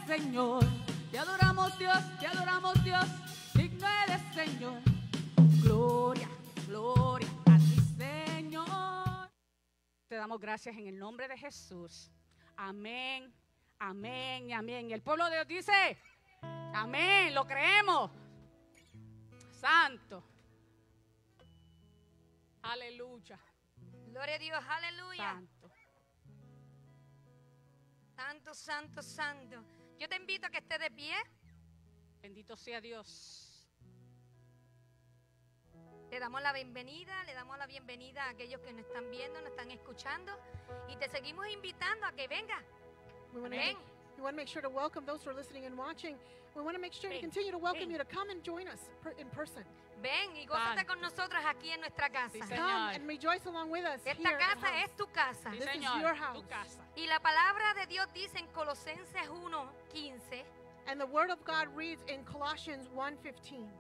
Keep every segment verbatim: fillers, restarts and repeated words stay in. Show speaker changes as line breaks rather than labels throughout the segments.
Señor. Te adoramos, Dios, te adoramos, Dios. Digno eres, Señor. Gloria, gloria a ti, Señor. Te damos gracias en el nombre de Jesús. Amén, amén y amén. Y el pueblo de Dios dice, amén, lo creemos. Santo. Aleluya.
Gloria a Dios, aleluya.
Santo.
Santo, santo, santo. Yo te invito a que estés de pie.
Bendito sea Dios.
Le damos la bienvenida, le damos la bienvenida a aquellos que nos están viendo, nos están escuchando. Y te seguimos invitando a que venga.
We want,
Ven.
to, we want to make sure to welcome those who are listening and watching. We want to make sure to
Ven.
continue to welcome
Ven.
you to come and join us per, in person.
Ven y gózate
Santo.
con nosotros aquí en nuestra casa.
Sí,
Come
Señor.
and rejoice along with us
Esta
here at
casa
house.
es tu casa.
Sí,
This is
Señor,
your
tu
house.
casa.
Y la palabra de Dios dice en Colosenses uno quince,
And the word of God reads in Colossians one fifteen.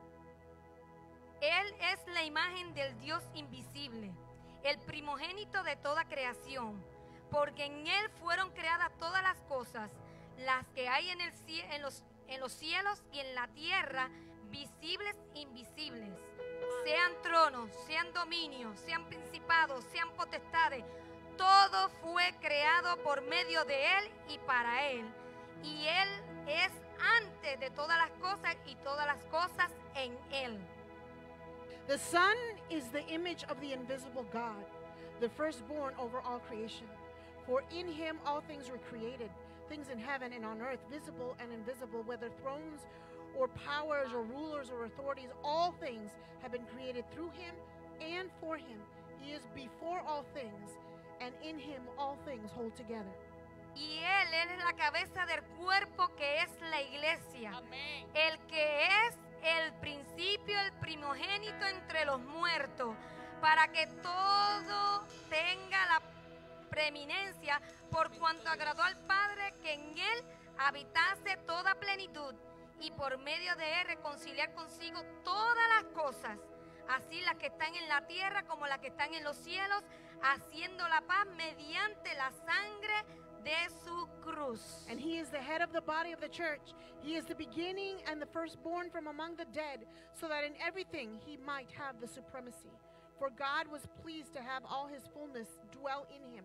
Él es la imagen del Dios invisible, el primogénito de toda creación, porque en Él fueron creadas todas las cosas, las que hay en, el, cie- en, los, en los cielos y en la tierra, visibles e invisibles, sean tronos, sean dominios, sean principados, sean potestades, todo fue creado por medio de Él y para Él, y Él es antes de todas las cosas y todas las cosas en Él.
The Son is the image of the invisible God, the firstborn over all creation. For in him all things were created, things in heaven and on earth, visible and invisible, whether thrones or powers or rulers or authorities, all things have been created through him and for him. He is before all things, and in him all things hold together.
Y Él, Él es la cabeza del cuerpo que es la iglesia.
Amén.
El que es el principio, el primogénito entre los muertos, para que todo tenga la preeminencia, por cuanto agradó al Padre que en Él habitase toda plenitud, y por medio de Él reconciliar consigo todas las cosas, así las que están en la tierra como las que están en los cielos, haciendo la paz mediante la sangre de su cruz.
And he is the head of the body of the church. He is the beginning and the firstborn from among the dead, so that in everything he might have the supremacy. For God was pleased to have all his fullness dwell in him,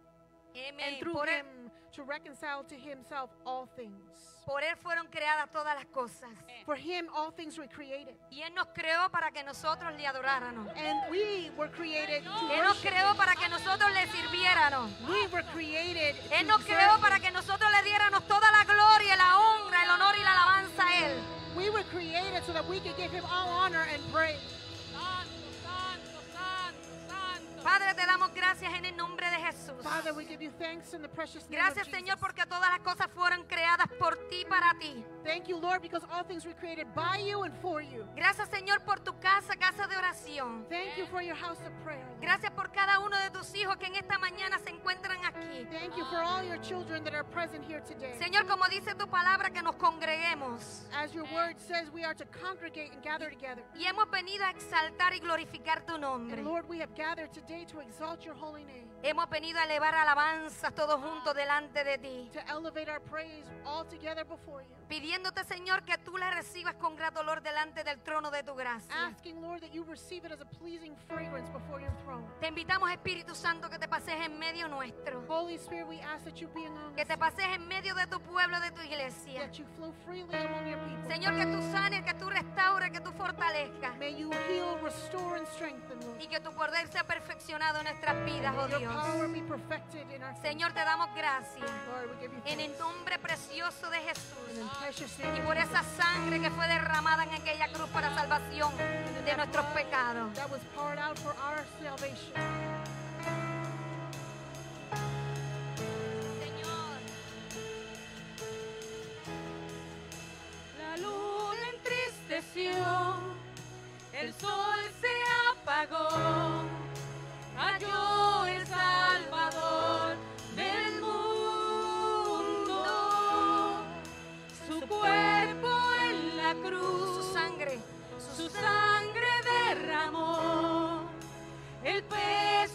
and
Amén.
through
Por él,
him to reconcile to himself all things.
por él fueron creadas todas las cosas.
For him all things were created.
Y Él nos creó para que nosotros le adoráramos.
And we were created to
Él nos
worship
creó
him.
para que nosotros le sirviéramos.
We were created
Él
to
nos creó
serve
para
him.
que nosotros le diéramos toda la gloria, la honra, el honor y la alabanza a Él.
We were created so that we could give him all honor and praise.
Santo, santo, santo, santo.
Padre, te damos gracias en el nombre de Jesús.
Father, we give you thanks in the precious name
Gracias,
of
Señor,
Jesus.
porque todas las cosas fueron creadas por ti, para ti.
Thank you, Lord, because all things were created by you and for you.
Gracias, Señor, por tu casa, casa de oración.
Thank you for your house of prayer, Lord.
Gracias por cada uno de tus hijos que en esta mañana se encuentran aquí.
Thank you for all your children that are present here today.
Señor, como dice tu palabra, que nos congreguemos.
As your word says, we are to congregate and gather together.
Y hemos venido a exaltar y glorificar tu nombre.
And Lord, we have gathered today to exalt your holy name,
Hemos venido a elevar alabanzas todos juntos delante de ti.
to elevate our praise all together before you.
Pidiéndote, Señor, que tú la recibas con grato olor delante del trono de tu gracia.
Asking, Lord, that you receive it as a pleasing fragrance before your throne.
Te invitamos, Espíritu Santo, que te pases en medio nuestro.
Holy Spirit, we ask that you be among
Que
us,
te pases en medio de tu pueblo, de tu iglesia.
that you flow freely among your people.
Señor, que tú sanes, que tú restaures, que tú fortalezcas.
May you heal, restore, and strengthen, Lord.
Y que tu poder sea perfeccionado en nuestras vidas, oh
May your
Dios.
power be perfected in our faith.
Señor, te damos gracias.
Lord, we give you
En el
thanks.
nombre precioso de
In
Jesús.
the precious
Y
name
por
of
esa sangre que fue derramada en aquella cruz para salvación
Jesus,
de nuestros pecados.
that was poured out for our salvation.
Señor.
La luna entristeció, el sol se apagó, cayó el Salvador del mundo, su cuerpo en la cruz,
Su sangre.
su sangre derramó, el peso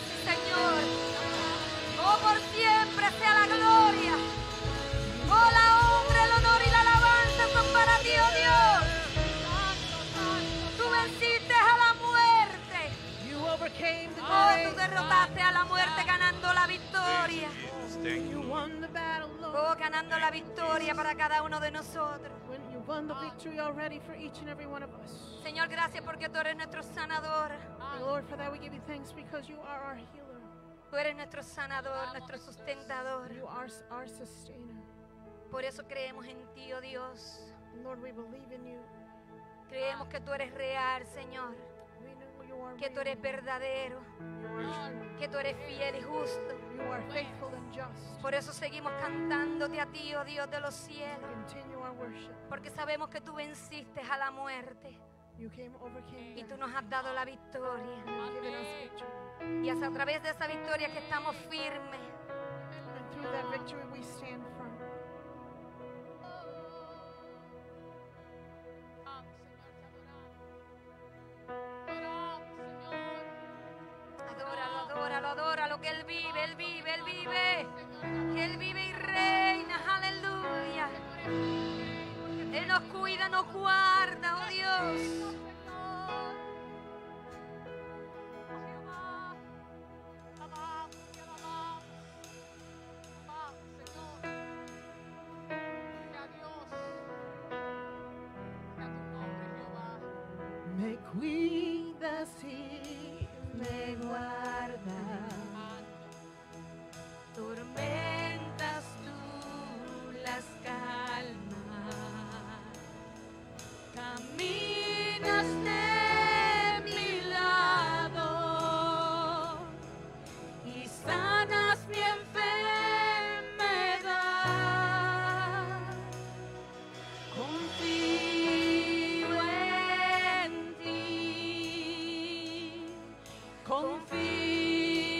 sí, Señor. Oh, por siempre sea la gloria. Oh, la honra, el honor y la alabanza son para ti, oh Dios. Tú venciste a la muerte.
You overcame the
Oh,
grave.
tú derrotaste a la muerte ganando la victoria.
You won the battle, Lord.
Oh, ganando la victoria para cada uno de nosotros.
When you won the victory already for each and every one of us.
Señor, gracias porque tú eres nuestro sanador.
And Lord, for that we give you thanks because you are our healer.
Tú eres nuestro sanador, nuestro sustentador.
You are s- our sustainer.
Por eso creemos en ti, oh Dios.
And Lord, we believe in you.
Creemos que tú eres real, Señor.
We know you are
Que tú eres
real.
verdadero.
You are true.
Que tú eres fiel y justo.
You are faithful and just.
Por eso seguimos cantándote a ti, oh Dios de los cielos.
Continue our worship.
Porque sabemos que tú venciste a la muerte.
You came, overcame
Y tú
death,
nos has dado la victoria.
and have given us victory.
Y es a través de esa victoria que estamos firmes.
And through that victory we stand firm.
Adóralo, adóralo, adóralo, que Él vive, Él vive, Él vive. Que Él vive y reina, aleluya. Él nos cuida, nos guarda, oh Dios.
Me cuidas y me guardas.
Tormentas tú las calmas. Caminas de mi lado y sanas mi enfermedad. Confío en ti, confío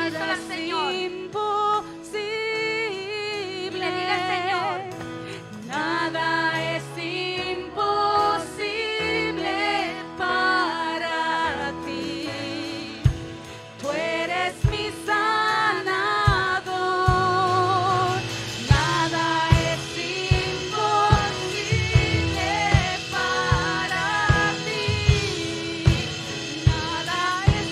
díselo al Señor.
Imposible.
Y le dile al Señor.
Nada es imposible para ti. Tú eres mi sanador. Nada es imposible para ti. Nada es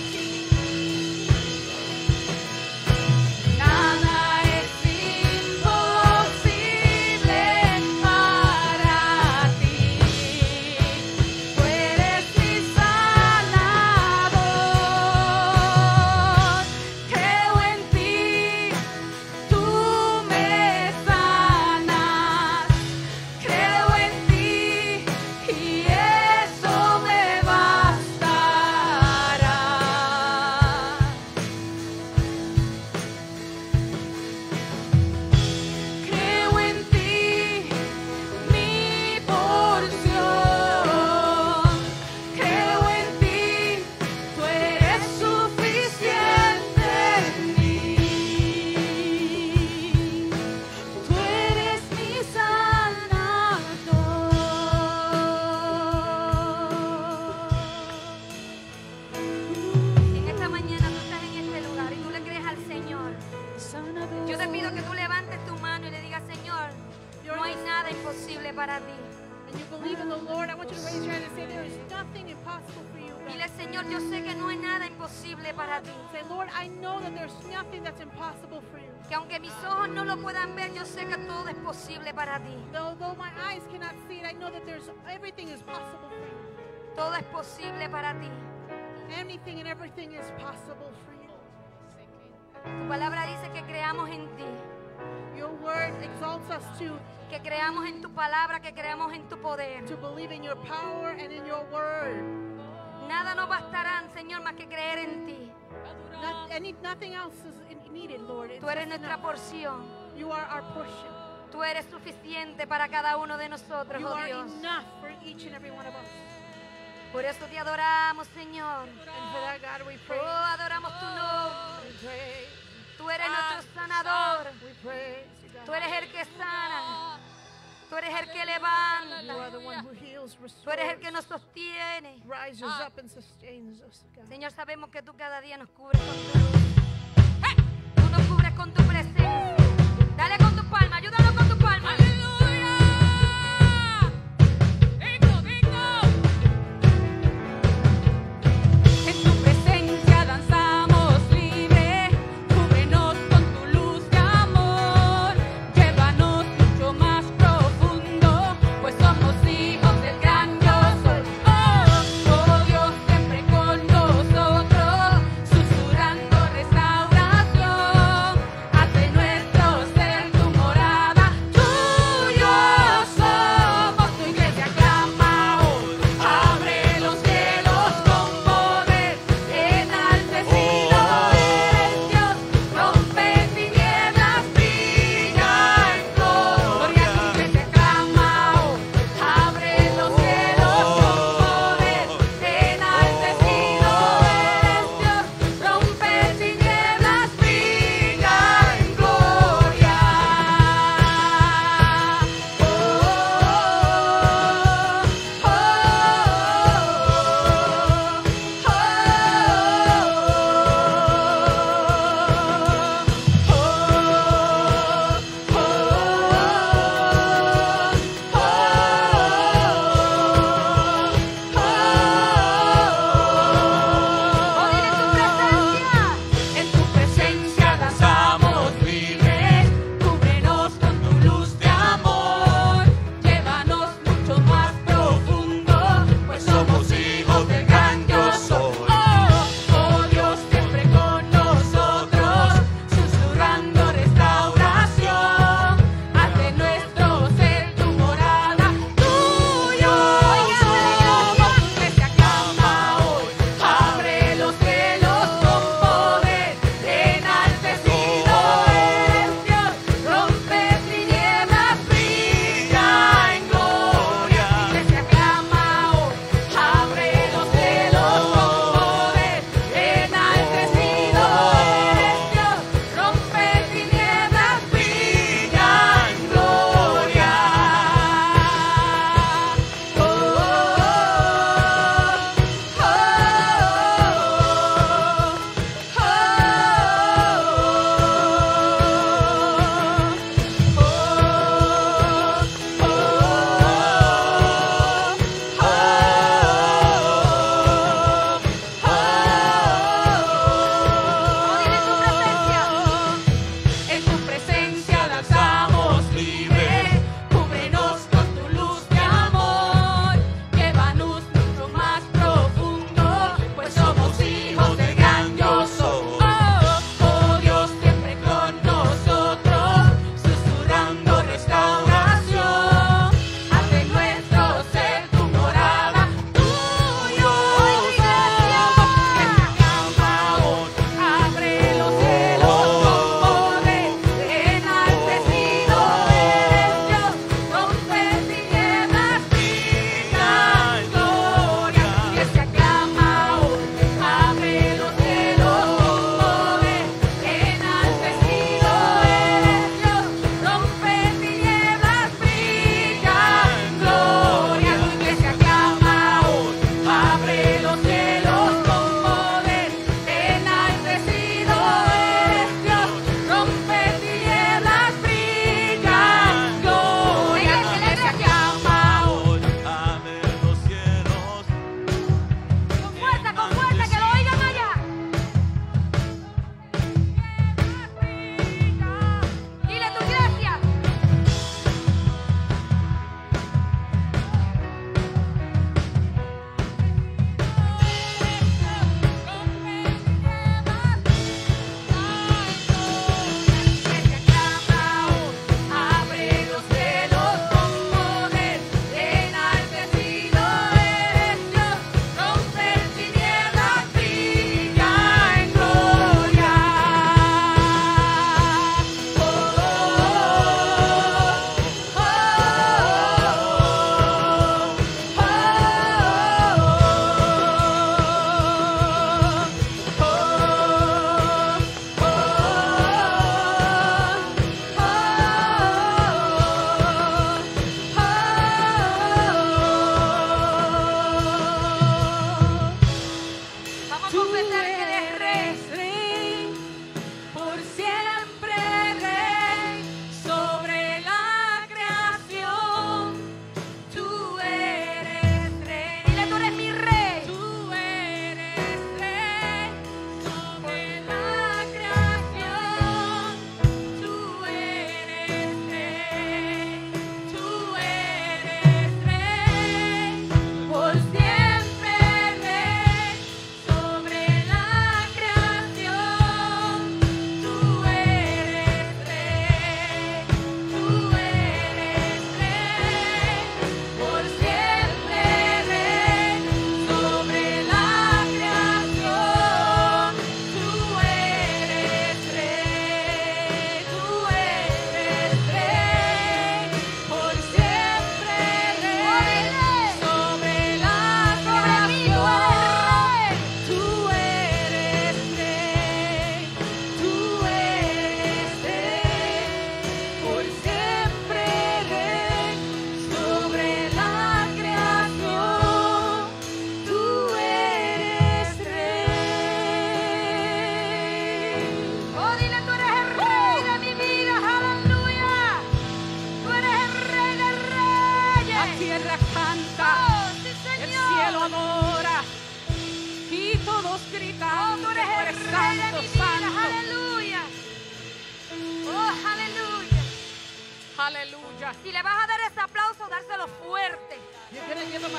Nada es imposible para ti. Tú eres mi sanador. Creo en ti, tú me sanas. Creo en ti y eso me bastará. Creo en ti, mi porción. Creo en ti, tú eres suficiente en mí. Tú eres mi sanador.
Si en esta mañana tú estás en este lugar y tú le crees al Señor,
Sanador.
yo te pido que tú levantes tu mano y le digas, Señor, no hay nada imposible para ti.
and you believe in the Lord, I want you to raise your hand and say, there is nothing impossible for you, God.
Dile, Señor, yo sé que no hay nada imposible para ti.
Say, Lord, I know that there's nothing that's impossible for you.
Que aunque mis ojos no lo puedan ver, yo sé que todo es posible para ti.
Though, though my eyes cannot see it, I know that there's everything is possible for you.
Todo es posible para ti.
Anything and everything is possible for you.
Tu palabra dice que creamos en ti,
Your word exalts us to,
que creamos en tu palabra, que creamos en tu poder.
to believe in your power and in your word.
Nada nos bastará, Señor, más que creer en ti.
Not, any, nothing else is in- needed, Lord. It's
Tú eres
just
nuestra
enough.
porción.
You are our portion.
Tú eres suficiente para cada uno de nosotros,
You
oh
are
Dios.
enough for each and every one of us.
Por eso te adoramos, Señor.
And for that, God, we
Oh,
pray.
adoramos tu nombre.
We pray.
Tú eres nuestro sanador.
We praise you, God.
Tú eres el que sana. Tú eres el que
You are
levanta.
the one who heals,
Tú eres el
restores,
que nos sostiene.
rises up and sustains us, God.
Señor, sabemos que tú cada día nos cubres con tu luz. Tú nos cubres con tu presencia. Dale con tu palma, ayúdanos con tu palma.
En tu presencia danzamos libre, cúbrenos con tu luz de amor, llévanos mucho más profundo, pues somos hijos del gran yo soy. Oh, oh Dios, siempre con nosotros, susurrando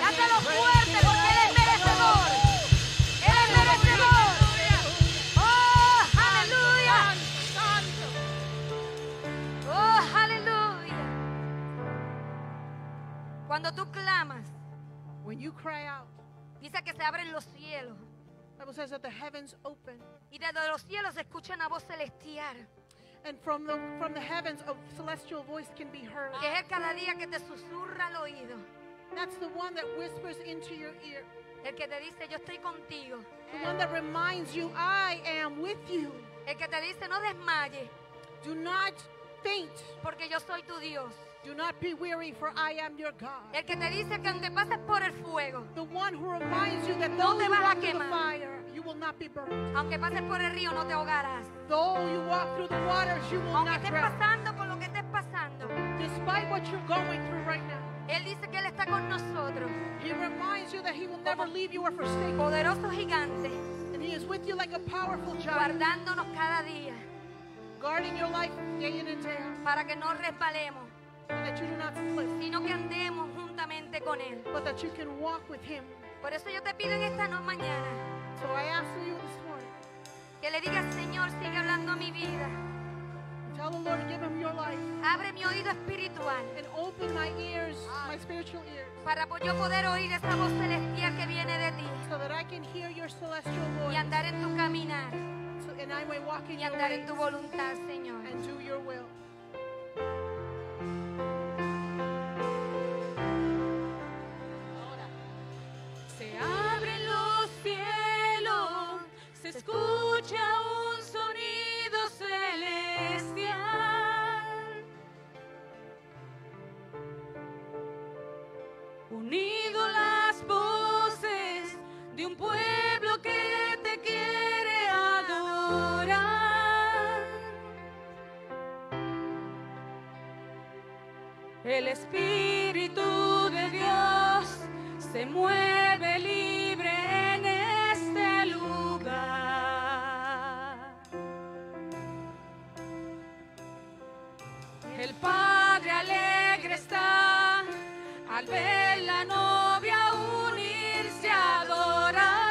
Dáselo fuerte porque Él es merecedor. Él es merecedor. Oh, aleluya. Oh, aleluya. Cuando tú clamas,
When you cry out,
dice que se abren los cielos.
the Bible says that the heavens open.
Y desde los cielos se escucha una voz celestial,
And from the from the heavens, a celestial voice can be heard.
que es el cada día que te susurra al oído.
That's the one that whispers into your ear.
El que te dice, yo estoy contigo.
The one that reminds you, I am with you.
El que te dice, no desmayes,
Do not faint.
porque yo soy tu Dios.
Do not be weary, for I am your God.
El que te dice que aunque pases por el fuego,
The one who reminds you that
No
though
te
you
vas a
walk through the
quemar.
fire, you will not be burned.
aunque pases por el río, no te ahogarás.
Though you walk through the waters, you will
Aunque
not
estés
drown.
pasando por lo que estés pasando,
Despite what you're going through right now,
Él dice que Él está con nosotros,
He reminds you that He will never leave you or forsake you.
poderoso gigante,
And He is with you like a powerful giant,
guardándonos cada día
guarding your life day in and day out,
para que no resbalemos,
so that you do not slip,
sino que andemos juntamente con Él.
but that you can walk with Him.
Por eso yo te pido en esta no mañana
So I ask you this morning,
que le digas, Señor, sigue hablando a mi vida.
tell the Lord to give Him your life
Abre mi oído espiritual
and open my ears, my spiritual ears,
para yo poder oír esa voz celestial que viene de ti
so that I can hear your celestial
y
voice,
andar en tu caminar
so, and I may walk in
y
your
andar
ways
en tu voluntad, Señor.
and do your will.
Se abren los cielos, se escucha un sonido celestial. Unido las voces de un pueblo que te quiere adorar. El Espíritu de Dios se mueve libre en este lugar. El Padre alegre está al ver la novia unirse a adorar.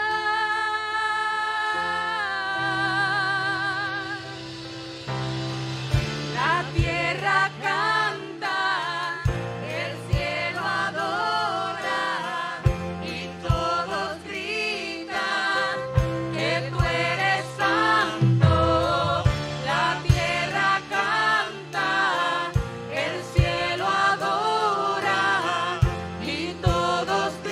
La tierra canta, el cielo adora y todos gritan que tú eres santo. La tierra canta, el cielo adora y todos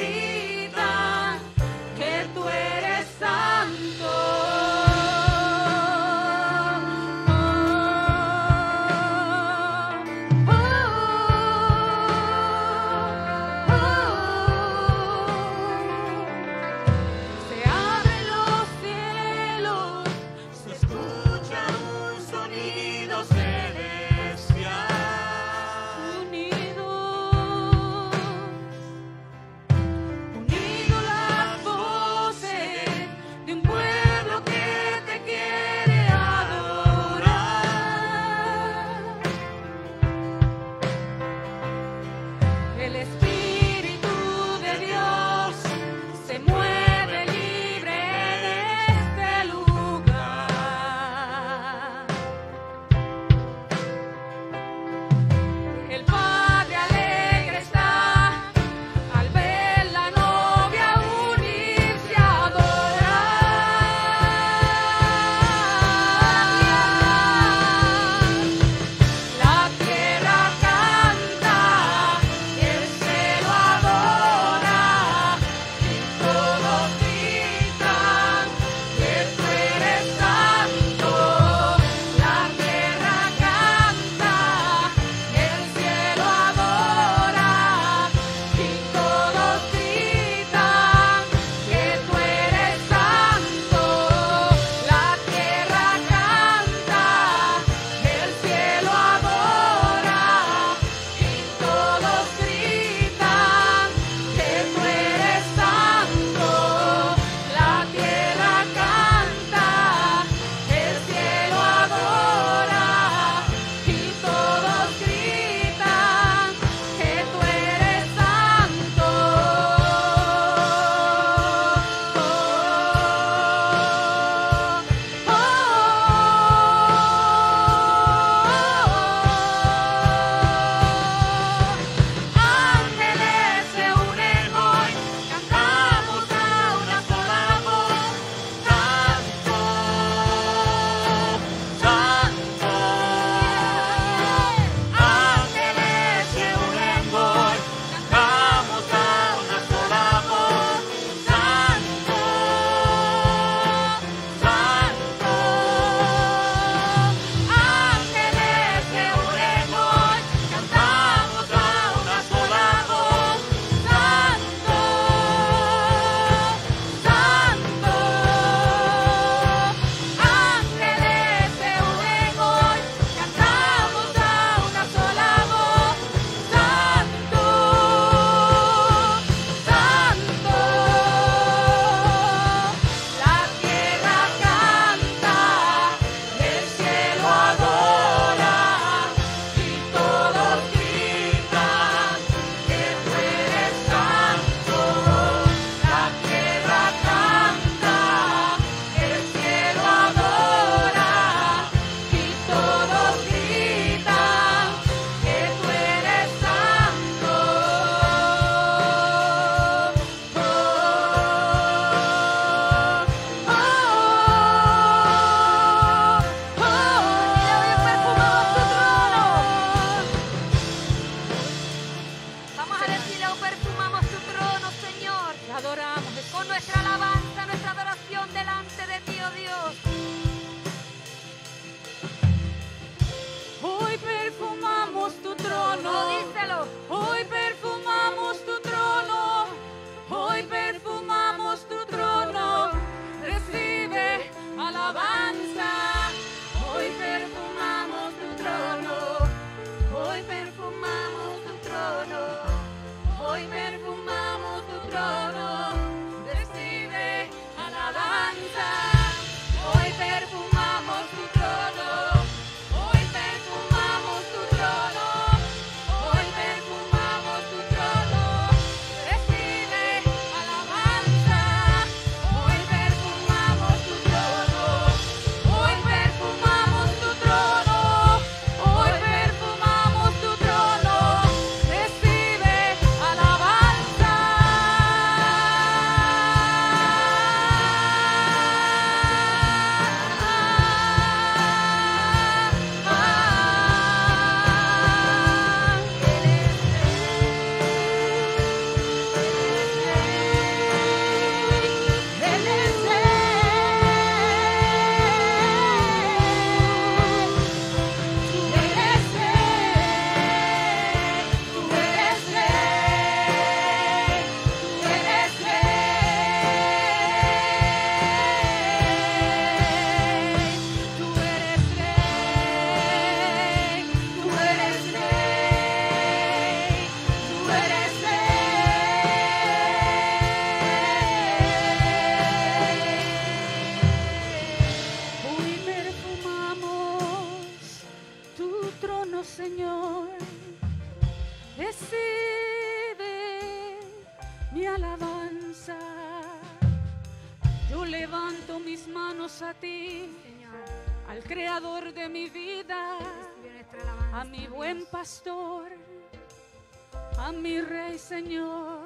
mis manos a ti,
Señor,
al creador de mi vida,
recibe nuestra alabanza,
a mi
Dios.
buen pastor, a mi rey, Señor.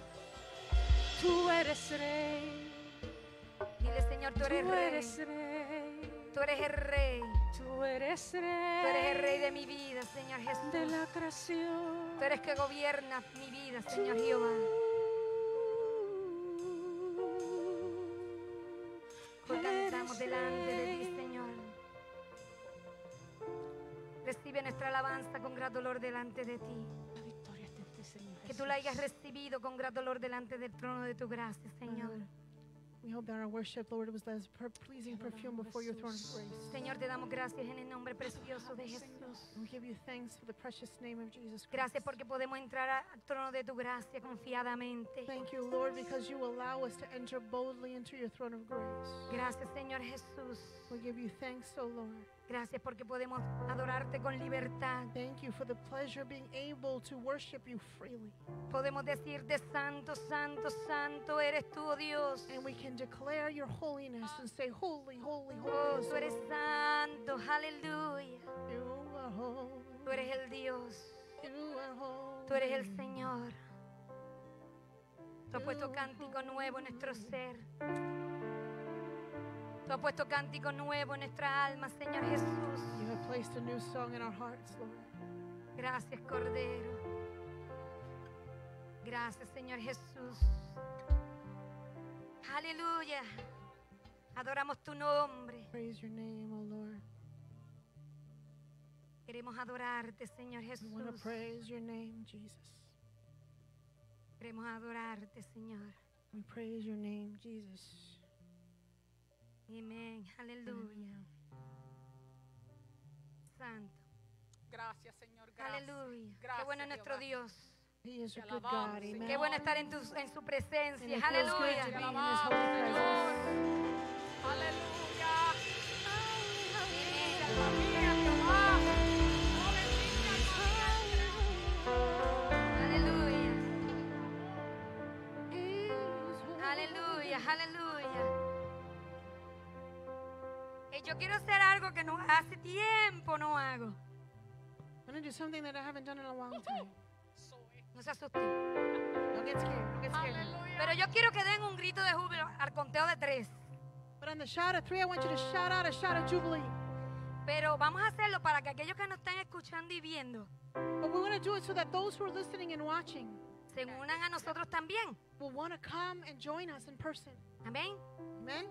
Tú eres rey,
Dile, Señor, tú eres
tú
rey.
eres rey,
Tú eres el rey.
tú eres
Tú eres el rey
rey
de mi vida, Señor Jesús.
de la creación.
Tú eres que gobierna mi vida, Señor Jehová. Hoy cantamos delante de ti, Señor. Recibe nuestra alabanza con gran dolor delante de ti.
La victoria es de ti, Señor
Que tú la hayas
Jesús.
recibido con gran dolor delante del trono de tu gracia, Señor.
We hope that our worship, Lord, was as per- pleasing perfume before your throne of grace.
Señor, te damos gracias en el nombre precioso de Jesús.
We give you thanks for the precious name of Jesus Christ.
Gracias porque podemos entrar al trono de tu gracia confiadamente.
Thank you, Lord, because you allow us to enter boldly into your throne of grace.
Gracias, Señor Jesús.
We give you thanks, O Lord.
Gracias porque podemos adorarte con libertad.
Thank you for the pleasure of being able to worship you freely.
Podemos decirte santo, santo, santo eres tú, oh Dios.
And we can declare your holiness and say, holy, holy,
Oh,
holy. is
tú
the
eres
Lord.
santo, aleluya.
You are holy.
Tú eres el Dios,
You are holy.
tú eres el Señor. Tú has puesto cántico nuevo en nuestro ser. Tú has puesto cántico nuevo en nuestra alma, Señor Jesús.
You have placed a new song in our hearts, Lord.
Gracias, Cordero. Gracias, Señor Jesús. Aleluya. Adoramos tu nombre.
Praise your name, O Lord.
Queremos adorarte, Señor
We want to
Jesús.
praise your name, Jesus.
Queremos adorarte, Señor.
We praise your name, Jesus.
Amén. Aleluya. Santo.
Gracias, Señor. Gracias.
Aleluya. Qué
Gracias,
bueno es nuestro
Jehová.
Dios.
He is a
Te
good
alabamos,
God.
Señor.
Amen.
Qué bueno estar en, tu, en su
And
presencia.
it feels good
Aleluya.
to
Te
be in His
alabamos,
holy
Señor.
presence.
Aleluya.
Amén.
Alma mía, Jehová. Oh, bendice, alma mía.
Aleluya. Aleluya. Aleluya. Eh, Yo quiero hacer algo que no hace tiempo no hago.
I'm going to do something that I haven't done in a long time.
No se asusten.
Don't get scared. Don't get scared.
Aleluya.
Pero yo quiero que den un grito de júbilo al conteo de tres.
But on the shout of three, I want you to shout out a shout of jubilee.
Pero vamos a hacerlo para que aquellos que nos están escuchando y viendo
But we want to do it so that those who are listening and watching
se unan a nosotros también.
will want to come and join us in person.
Amén.
Amen?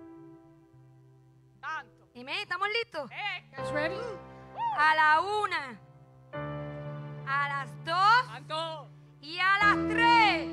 Santo.
Amén. ¿Estamos listos?
Eh,
You guys ready?
A la una, a las dos
Santo.
y a las tres.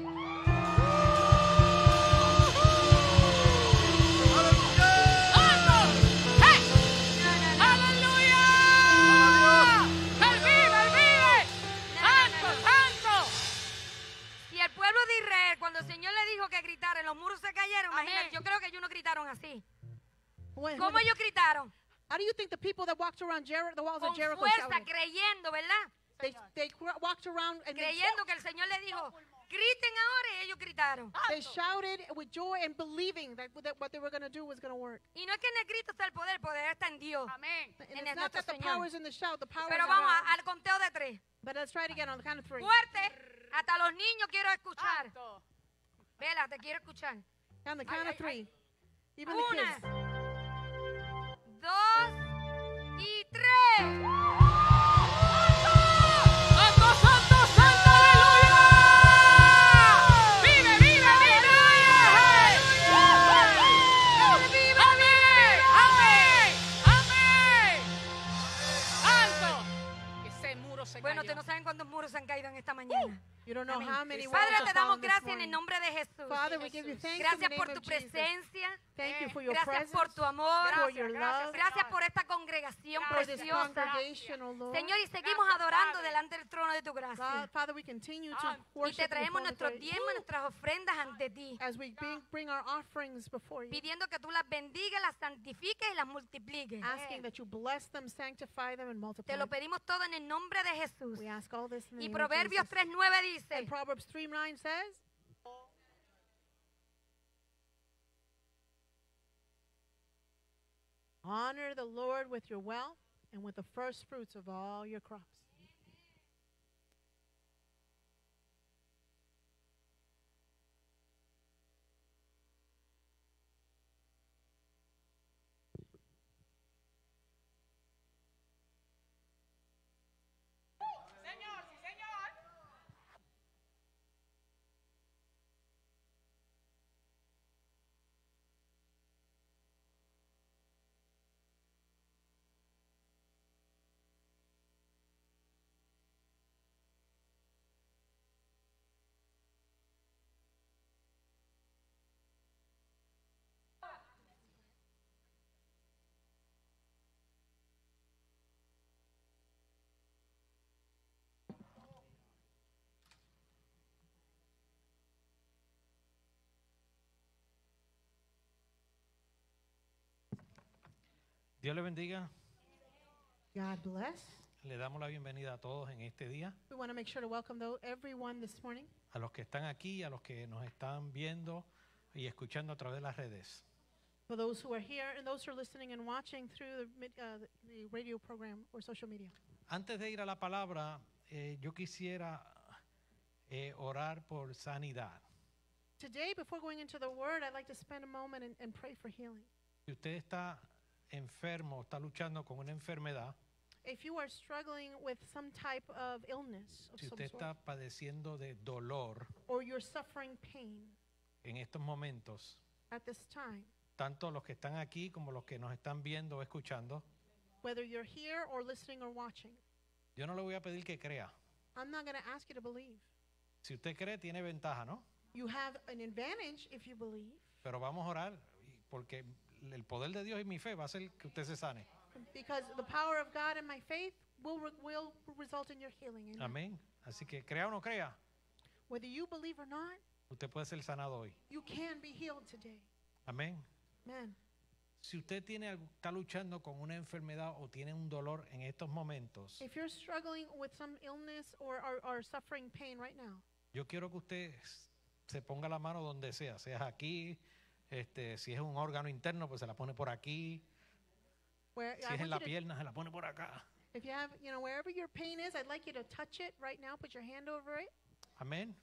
¡Aleluya! ¡Él vive, él vive! ¡Santo, santo!
Y el pueblo de Israel, cuando el Señor le dijo que gritara, los muros se cayeron.
Amén.
Imagínate, yo creo que ellos no gritaron así.
Wait,
¿Cómo
who the-
ellos gritaron?
how do you think the people that walked around Jer- the walls
Con
of Jericho
fuerza,
shouted?
creyendo, ¿verdad?
They, they cr- walked around and they,
Creyendo que el Señor le dijo, griten ahora, y ellos gritaron.
they shouted with joy and believing that, that what they were going to do was going to work.
Y no es que en el grito está el poder, el poder está en Dios.
Amén.
And
En
it's
el
not that the
nuestro Señor.
power is in the shout, the power
Pero
is
vamos
around.
a- al conteo de tres.
But let's try it again on the count of three.
Fuerte, hasta los niños quiero escuchar.
Santo.
Vela, te quiero escuchar.
On the count
ay,
of three. Even the
Una,
kids.
dos y tres.
¡Santo, santo, santo! ¡Aleluya! ¡Vive, vive, vive! ¡Vive, amén! ¡Amén! ¡Amén! ¡Santo! Ese muro se
Bueno,
cayó.
ustedes no saben cuántos muros se han caído en esta mañana.
You don't know
Amén.
how many walls
Padre,
have
te damos
fallen this
gracias en el
morning.
nombre de Jesús.
Father, we give you thanks in the
Gracias
name
por
of
tu
Jesus.
presencia.
Thank you for your
Gracias
presence,
por tu amor.
for your
Gracias,
love,
Gracias por esta congregación
for this
preciosa.
congregation, O Lord.
Señor, y seguimos
Gracias,
adorando
Padre.
delante del trono de tu
God,
gracia.
Father, we continue to
Santo.
Y
worship
te
you
traemos
before the
nuestros
throne.
diezmos, nuestras ofrendas ante ti,
As we bring, bring our offerings before you,
pidiendo que tú las bendigas, las santifiques y las multipliques.
asking that you bless them, sanctify them, and multiply
Te lo
them.
pedimos todo en el nombre de Jesús.
We ask all this in the
Y
name of
Proverbios
Jesus.
tres nueve dice,
And Proverbs three nine says, Honor the Lord with your wealth and with the first fruits of all your crops.
Dios le bendiga.
God bless.
Le damos la bienvenida a todos en este día,
We want to make sure to welcome though everyone this morning,
a los que están aquí, a los que nos están viendo y escuchando a través de las redes.
for those who are here and those who are listening and watching through the, mid- uh, the, the radio program or social media.
Antes de ir a la palabra, eh, yo quisiera eh, orar por sanidad.
Today, before going into the Word, I'd like to spend a moment and, and pray for healing.
Si usted está enfermo, está luchando con una enfermedad,
If you are struggling with some type of illness of
si
some
usted
sort,
está padeciendo de dolor
or you're suffering pain
en estos momentos,
at this time,
tanto los que están aquí como los que nos están viendo o escuchando,
whether you're here or listening or watching,
yo no le voy a pedir que crea.
I'm not going to ask you to believe.
Si usted cree, tiene ventaja, ¿no?
You have an advantage if you believe,
Pero vamos a orar y- porque el poder de Dios y mi fe va a hacer que usted se sane.
because the power of God and my faith will, re- will result in your healing. Amen.
Amén. Así que crea o no crea,
Whether you believe or not,
usted puede ser sanado hoy.
you can be healed today.
Amén.
Amen.
Si usted tiene, algo- está luchando con una enfermedad o tiene un dolor en estos momentos,
If you're struggling with some illness or are, are suffering pain right now,
yo quiero que usted s- se ponga la mano donde sea, sea aquí, este, si es un órgano interno, pues se la pone por aquí,
where
si
I
es en
want
la
you to,
pierna, se la pone por acá.
if you have, you know, wherever your pain is, I'd like you to touch it right now. Put your hand over it.
Amén.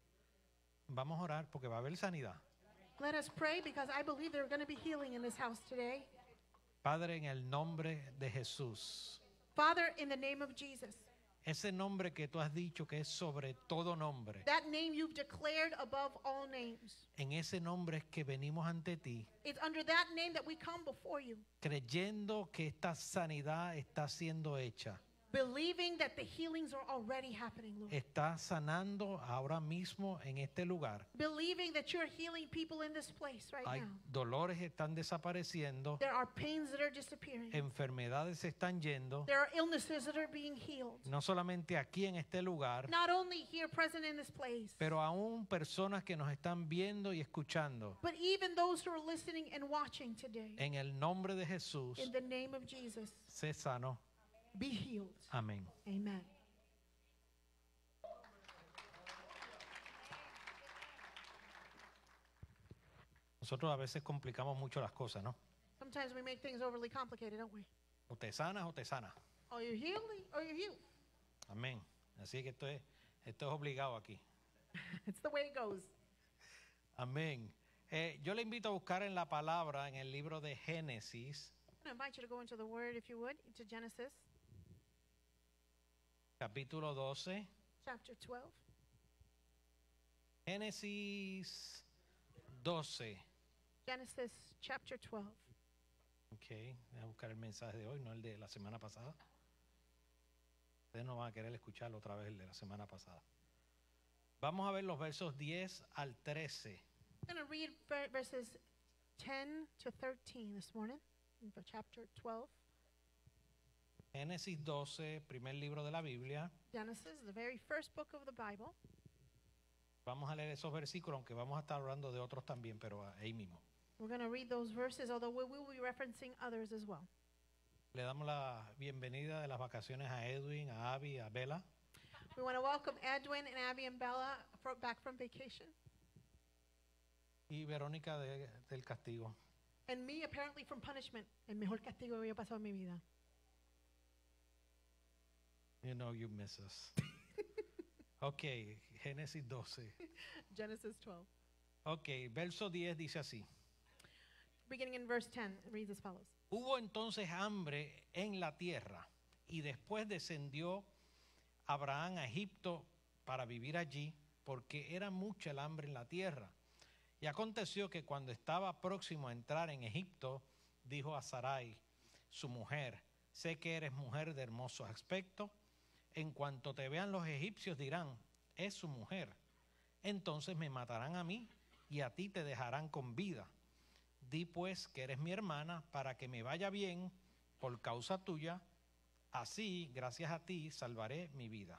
Vamos a orar porque va a haber sanidad.
Let us pray because I believe there's going to be healing in this house today.
Padre, en el nombre de Jesús,
Father, in the name of Jesus,
ese nombre que tú has dicho que es sobre todo nombre,
that name you've declared above all names.
en ese nombre es que venimos ante ti,
It's under that name that we come before you,
creyendo que esta sanidad está siendo hecha.
believing that the healings are already happening, Lord.
Está sanando ahora mismo en este lugar.
Believing that you're healing people in this place right
Hay
now.
dolores que están desapareciendo,
There are pains that are disappearing.
enfermedades se están yendo,
There are illnesses that are being healed.
no solamente aquí en este lugar,
Not only here present in this place,
pero aún personas que nos están viendo y escuchando.
but even those who are listening and watching today.
En el nombre de Jesús,
In the name of Jesus,
sé sano.
be healed.
Amén.
Amen.
Nosotros a veces complicamos mucho las cosas, ¿no?
Sometimes we make things overly complicated, don't we?
O te sanas o te sanas.
Or you're healed or you're healed.
Amén. Así que esto es, esto es obligado aquí.
It's the way it goes.
Amén. Eh, yo le invito a buscar en la palabra, en el libro de Génesis,
I'm going to invite you to go into the Word, if you would, into Genesis
capítulo doce.
chapter twelve.
Génesis doce.
Genesis chapter twelve.
Ok, voy a buscar el mensaje de hoy, no el de la semana pasada. Ustedes no van a querer escucharlo otra vez el de la semana pasada. Vamos a ver los versos diez al trece.
I'm going to read ver- verses ten to thirteen this morning, in the chapter twelve.
Génesis doce, primer libro de la Biblia.
Genesis, the very first book of the Bible.
Vamos a leer esos versículos, aunque vamos a estar hablando de otros también, pero ahí mismo.
We're going to read those verses, although we will be referencing others as well.
Le damos la bienvenida de las vacaciones a Edwin, a Abby, a Bella.
We want to welcome Edwin and Abby and Bella fro- back from vacation.
Y Verónica de- del Castigo.
and me apparently from punishment. El mejor castigo que había pasado en mi vida.
You know you miss us. Ok, Génesis doce.
Genesis twelve.
Ok, verso diez dice así.
Beginning in verse ten, it reads as follows.
Hubo entonces hambre en la tierra y después descendió Abraham a Egipto para vivir allí porque era mucha el hambre en la tierra. Y aconteció que cuando estaba próximo a entrar en Egipto, dijo a Sarai, su mujer, sé que eres mujer de hermoso aspecto. En cuanto te vean los egipcios dirán, es su mujer. Entonces me matarán a mí y a ti te dejarán con vida. Di pues que eres mi hermana para que me vaya bien por causa tuya. Así, gracias a ti, salvaré mi vida.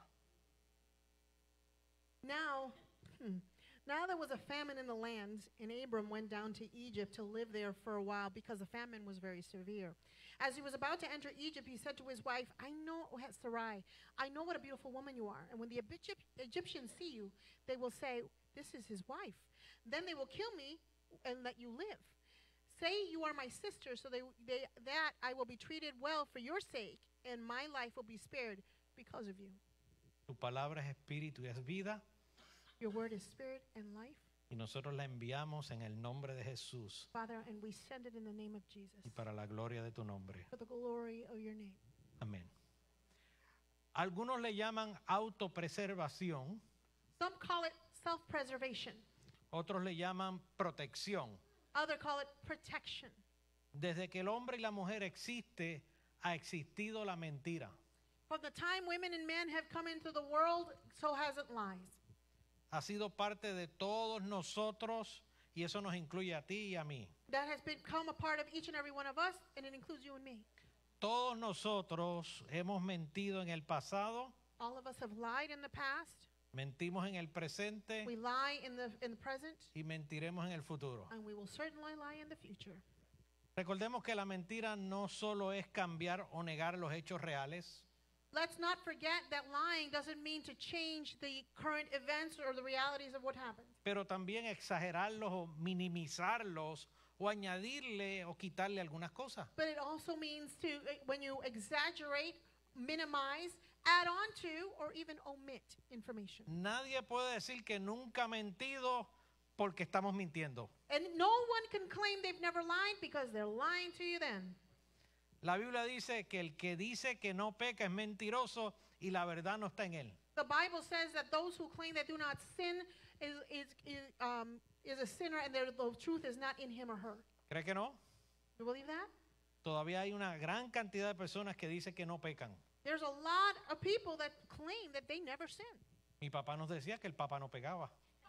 Now, hmm, now there was a famine in the land, and Abram went down to Egypt to live there for a while because the famine was very severe. As he was about to enter Egypt, he said to his wife, I know, Sarai, I know what a beautiful woman you are. And when the Egypt- Egyptians see you, they will say, this is his wife. Then they will kill me and let you live. Say you are my sister, so they, they, that I will be treated well for your sake, and my life will be spared because of you.
Tu palabra es espíritu y es vida,
Your word is spirit and life,
y nosotros la enviamos en el nombre de Jesús
Father, and we send it in the name of Jesus
y para la gloria de tu nombre.
for the glory of your name.
Amén. Algunos le llaman autopreservación,
Some call it self-preservation.
otros le llaman protección.
Others call it protection.
Desde que el hombre y la mujer existe, ha existido la mentira.
From the time women and men have come into the world, so has it lies.
Ha sido parte de todos nosotros y eso nos incluye a ti y a mí.
That has become a part of each and every one of us, and it includes you and me.
Todos nosotros hemos mentido en el pasado,
All of us have lied in the past.
mentimos en el presente
We lie in the in the present,
y mentiremos en el futuro.
and we will certainly lie in the future.
Recordemos que la mentira no solo es cambiar o negar los hechos reales,
Let's not forget that lying doesn't mean to change the current events or the realities of what happened,
pero también exagerarlos o minimizarlos o añadirle o quitarle algunas cosas.
but it also means to, uh, when you exaggerate, minimize, add on to, or even omit information.
Nadie puede decir que nunca ha mentido porque estamos mintiendo.
And no one can claim they've never lied because they're lying to you then.
La Biblia dice que el que dice que no peca es mentiroso y la verdad no está en él.
The Bible says that those who claim they do not sin is, is, is, um, is a sinner, and their- the truth is not in him or her.
¿Cree que no?
You believe that?
Todavía hay una gran cantidad de personas que dicen que no pecan.
There's a lot of people that claim that they never sin.
Mi papá nos decía que el Papa no pegaba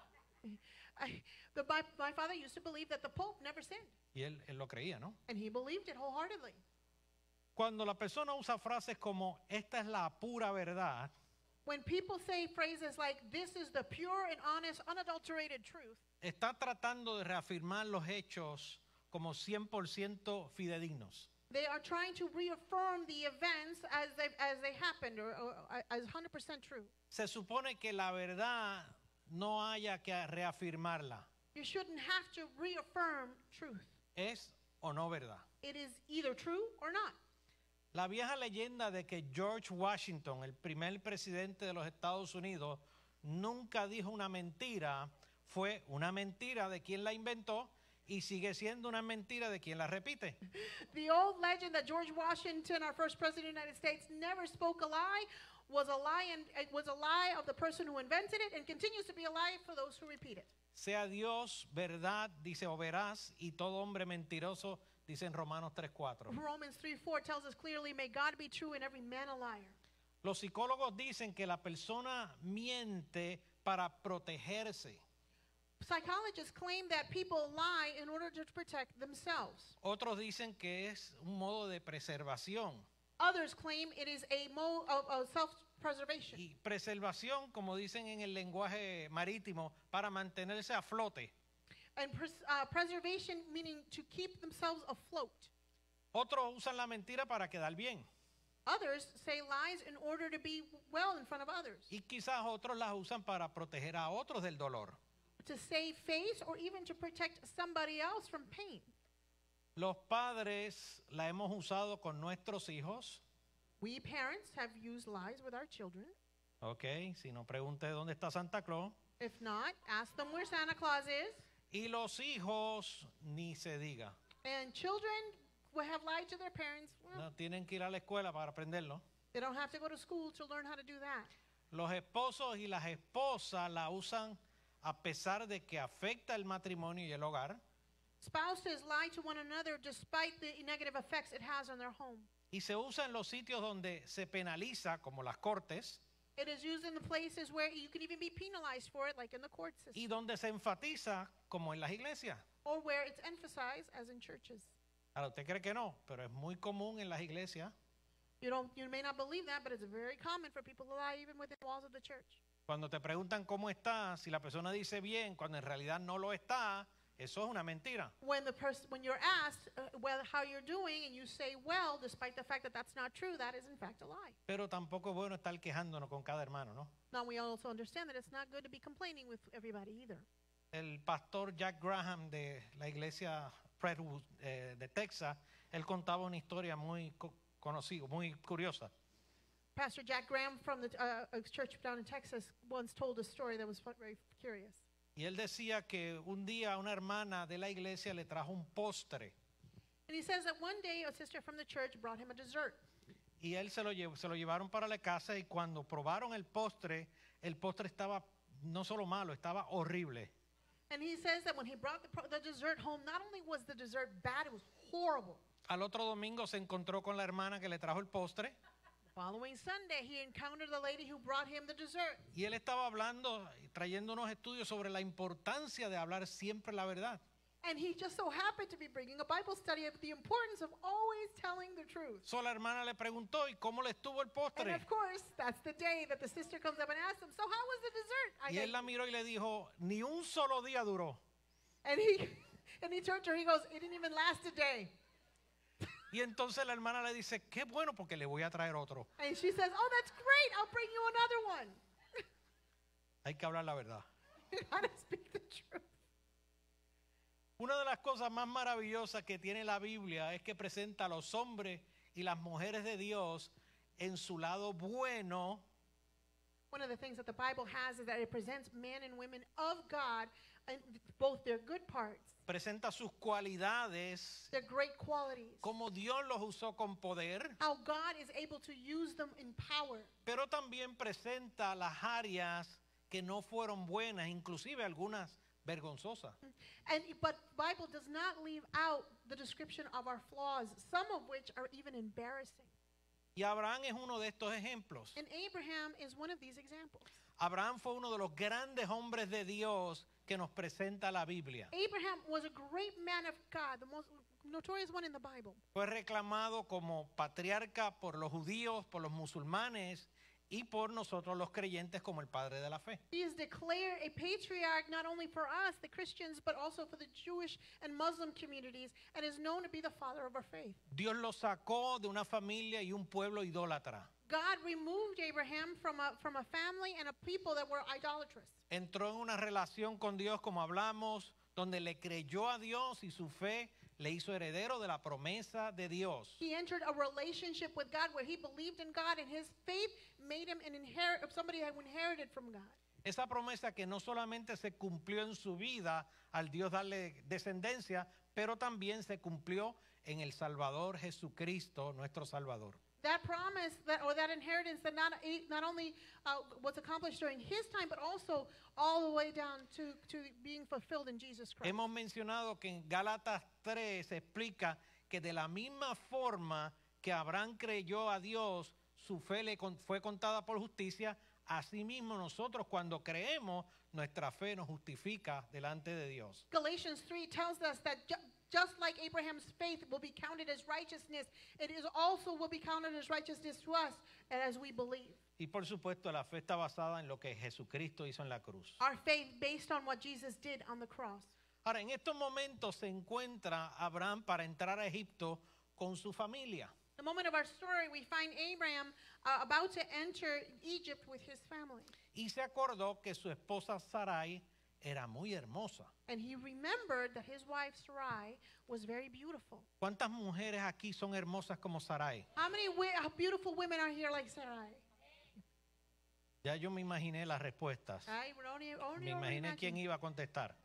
I, the, my, my father used to believe that the Pope never sinned,
y él, él lo creía, ¿no?
and he believed it wholeheartedly.
Cuando la persona usa frases como esta es la pura verdad,
When people say phrases like, this is the pure and honest, unadulterated truth,
está tratando de reafirmar los hechos como cien por ciento fidedignos.
they are trying to reaffirm the events as they, as they happened, or, or, or as one hundred percent true.
Se supone que la verdad no haya que reafirmarla.
You shouldn't have to reaffirm truth.
¿Es o no verdad?
It is either true or not.
La vieja leyenda de que George Washington, el primer presidente de los Estados Unidos, nunca dijo una mentira, fue una mentira de quien la inventó y sigue siendo una mentira de quien la repite.
The old legend that George Washington, our first president of the United States, never spoke a lie was a lie, and it was a lie of the person who invented it, and continues to be a lie for those who repeat it.
Sea Dios verdad, dice o veraz, y todo hombre mentiroso, dice en Romanos tres cuatro.
Romans three four tells us clearly, may God be true and every man a liar.
Los psicólogos dicen que la persona miente para protegerse.
Psychologists claim that people lie in order to protect themselves.
Otros dicen que es un modo de preservación.
Others claim it is a mode of, of self-preservation.
Y preservación, como dicen en el lenguaje marítimo, para mantenerse a flote.
And pres- uh, preservation meaning to keep themselves afloat.
Otros usan la mentira para quedar bien.
Others say lies in order to be well in front of others,
Y quizás otros las usan para proteger a otros del dolor.
to save face, or even to protect somebody else from pain.
Los padres la hemos usado con nuestros hijos.
We parents have used lies with our children.
Ok, si no pregunte dónde está Santa Claus.
If not, ask them where Santa Claus is.
Y los hijos ni se diga.
And children will have lied to their parents. Well,
No tienen que ir a la escuela para aprenderlo.
they don't have to go to school to learn how to do that.
Los esposos y las esposas la usan a pesar de que afecta el matrimonio y el hogar.
Spouses lie to one another despite the negative effects it has on their home.
Y se usa en los sitios donde se penaliza, como las cortes,
It is used in the places where you can even be penalized for it, like in the court system,
y donde se enfatiza, como en las iglesias.
or where it's emphasized, as in churches.
Ahora, usted cree que no, pero es muy común en las iglesias.
You don't, you may not believe that, but it's very common for people to lie even within the walls of the church.
Cuando te preguntan cómo está, si la persona dice bien, cuando en realidad no lo está, eso es una mentira.
When the person, when you're asked uh, well how you're doing, and you say well, despite the fact that that's not true, that is in fact a lie.
Pero tampoco es bueno estar quejándonos con cada hermano, ¿no?
Now we also understand that it's not good to be complaining with everybody either.
El pastor Jack Graham de la iglesia Redwood eh, de Texas, él contaba una historia muy co- conocida, muy curiosa.
Pastor Jack Graham from the uh, a church down in Texas once told a story that was fu- very curious.
Y él decía que un día una hermana de la iglesia le trajo un postre
And he says that one day a sister from the church brought him a dessert.
y él se lo, llevó, se lo llevaron para la casa y cuando probaron el postre, el postre estaba no solo malo, estaba horrible.
And he says that when he brought the, pro- the dessert home, not only was the dessert bad, it was horrible.
Al otro domingo se encontró con la hermana que le trajo el postre
Following Sunday, he encountered the lady who brought him the dessert.
y él estaba hablando, trayendo unos estudios sobre la importancia de hablar siempre la verdad.
And he just so happened to be bringing a Bible study of the importance of always telling the truth.
So la hermana le preguntó, ¿y cómo le estuvo el
And
postre?
of course, that's the day that the sister comes up and asks him, so how was the dessert? I
Y él
gave
la
you?"
miró y le dijo, ni un solo día duró.
And he, and he turned to her, he goes, it didn't even last a day.
Y entonces la hermana le dice, qué bueno porque le voy a traer otro.
And she says, oh, that's great, I'll bring you another one.
Hay que hablar la verdad.
You gotta speak the truth.
Una de las cosas más maravillosas que tiene la Biblia es que presenta a los hombres y las mujeres de Dios en su lado bueno
One of the things that the Bible has is that it presents men and women of God and both their good parts,
presenta sus cualidades,
their great qualities,
cómo Dios los usó con poder,
how God is able to use them in power.
pero también presenta las áreas que no fueron buenas, inclusive algunas vergonzosas.
And but Bible does not leave out the description of our flaws, some of which are even embarrassing.
Y Abraham es uno de estos ejemplos.
And Abraham is one of these examples.
Abraham fue uno de los grandes hombres de Dios que nos presenta la Biblia.
Abraham was a great man of God, the most notorious one in the Bible.
Fue reclamado como patriarca por los judíos, por los musulmanes y por nosotros los creyentes como el padre de la fe.
He is declared a patriarch not only for us, the Christians, but also for the Jewish and Muslim communities, and is known to be the father of our faith.
Dios lo sacó de una familia y un pueblo idólatra.
God removed Abraham from a, from a family and a people that were idolatrous.
Entró en una relación con Dios, como hablamos, donde le creyó a Dios y su fe le hizo heredero de la promesa de Dios.
He entered a relationship with God where he believed in God, and his faith made him an inherit somebody who inherited from God.
Esa promesa que no solamente se cumplió en su vida al Dios darle descendencia, pero también se cumplió en el Salvador Jesucristo, nuestro Salvador.
That promise, that or that inheritance, that not not only uh, was accomplished during his time, but also all the way down to, to being fulfilled in Jesus Christ.
Hemos mencionado que en Gálatas tres se explica que de la misma forma que Abraham creyó a Dios, su fe le con- fue contada por justicia, asimismo nosotros cuando creemos, nuestra fe nos justifica delante de Dios.
Galatians three tells us that ju- just like Abraham's faith will be counted as righteousness, it is also will be counted as righteousness to us as we believe.
Y por supuesto la fe está basada en lo que Jesucristo hizo en la cruz.
Our faith based on what Jesus did on the cross.
Ahora, en estos momentos se encuentra Abraham para entrar a Egipto con su familia.
The moment of our story, we find Abraham uh, about to enter Egypt with his family.
Y se acordó que su esposa Sarai era muy hermosa.
And he remembered that his wife Sarai was very beautiful.
¿Cuántas mujeres aquí son hermosas como Sarai?
How many wi- how beautiful women are here like Sarai?
Ya yo me imaginé las respuestas.
I would only, only,
Me
only
imaginé quién
imagine.
iba a contestar.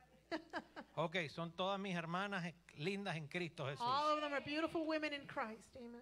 Ok, son todas mis hermanas eh, lindas en Cristo Jesús.
All of them are beautiful women in Christ. Amen.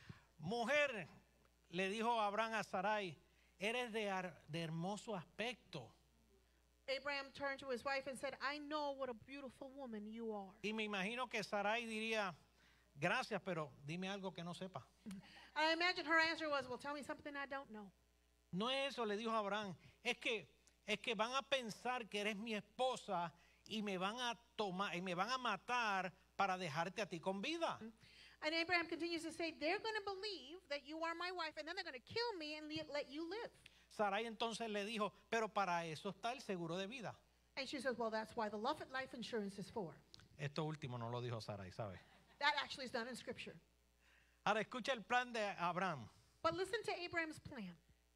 Mujer, le dijo Abraham a Sarai, eres de, ar- de hermoso aspecto.
Abraham turned to his wife and said, I know what a beautiful woman you are.
Y me imagino que Sarai diría, gracias, pero dime algo que no sepa.
I imagine her answer was, well, tell me something I don't know.
No es eso, le dijo Abraham, es que, es que van a pensar que eres mi esposa y me van a tomar y me van a matar para dejarte a ti con vida.
And Abraham continues to say, they're going to believe that you are my wife, and then they're going to kill me and le- let you live.
Sarai entonces le dijo, pero para eso está el seguro de vida.
And she says, well, that's why the love life insurance is for.
Esto último no lo dijo Sarai, ¿sabe?
That actually is not in Scripture.
Ahora escucha el plan de Abraham.
But listen to Abraham's plan.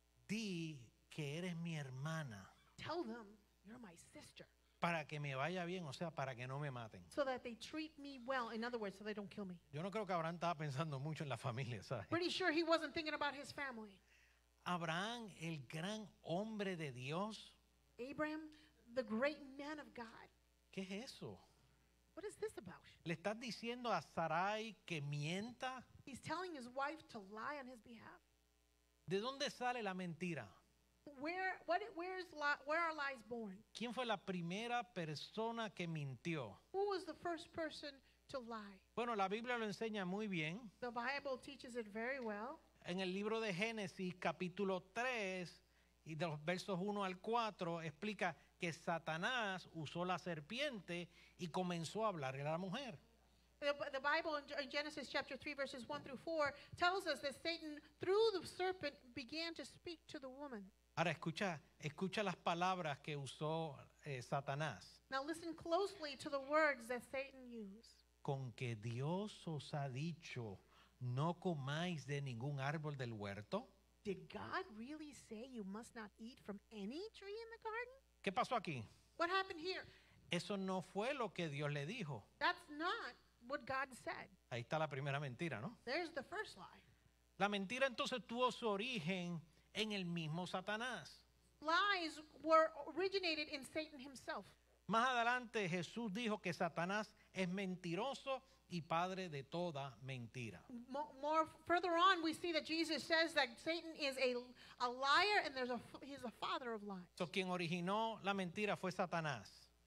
Di que eres mi hermana
Tell them you're my sister
para que me vaya bien, o sea, para que no me maten.
so that they treat me well. In other words, so they don't kill me.
Yo no creo que Abraham estaba pensando mucho en la familia, ¿sabes?
Pretty sure he wasn't thinking about his family.
Abraham, el gran hombre de Dios,
Abraham, the great man of God.
¿qué es eso?
What is this about?
¿Le estás diciendo a Sarai que mienta?
He's telling his wife to lie on his behalf.
¿De dónde sale la mentira?
Where, what, where's, li- where are lies born?
¿Quién fue la primera persona que mintió?
Who was the first person to lie?
Bueno, la Biblia lo enseña muy bien.
The Bible teaches it very well.
En el libro de Génesis, capítulo tres, y de los versos uno al cuatro, explica que Satanás usó la serpiente y comenzó a hablarle a la mujer.
The, the Bible in, in Genesis chapter three, verses one through four, tells us that Satan, through the serpent, began to speak to the woman.
Ahora escucha, escucha las palabras que usó eh, Satanás.
Now listen closely to the words that Satan used.
Con que Dios os ha dicho, no comáis de ningún árbol del huerto.
Did God really say you must not eat from any tree in the garden?
¿Qué pasó aquí?
What happened here?
Eso no fue lo que Dios le dijo.
That's not what God said.
Ahí está la primera mentira, ¿no?
There's the first lie.
La mentira entonces tuvo su origen en el mismo Satanás.
Lies were originated in Satan himself.
Más adelante Jesús dijo que Satanás es mentiroso y padre de toda mentira.
More, more further on, we see that Jesus says that Satan is a, a liar and there's a, he's a father of lies.
So, quien originó la mentira fue Satanás.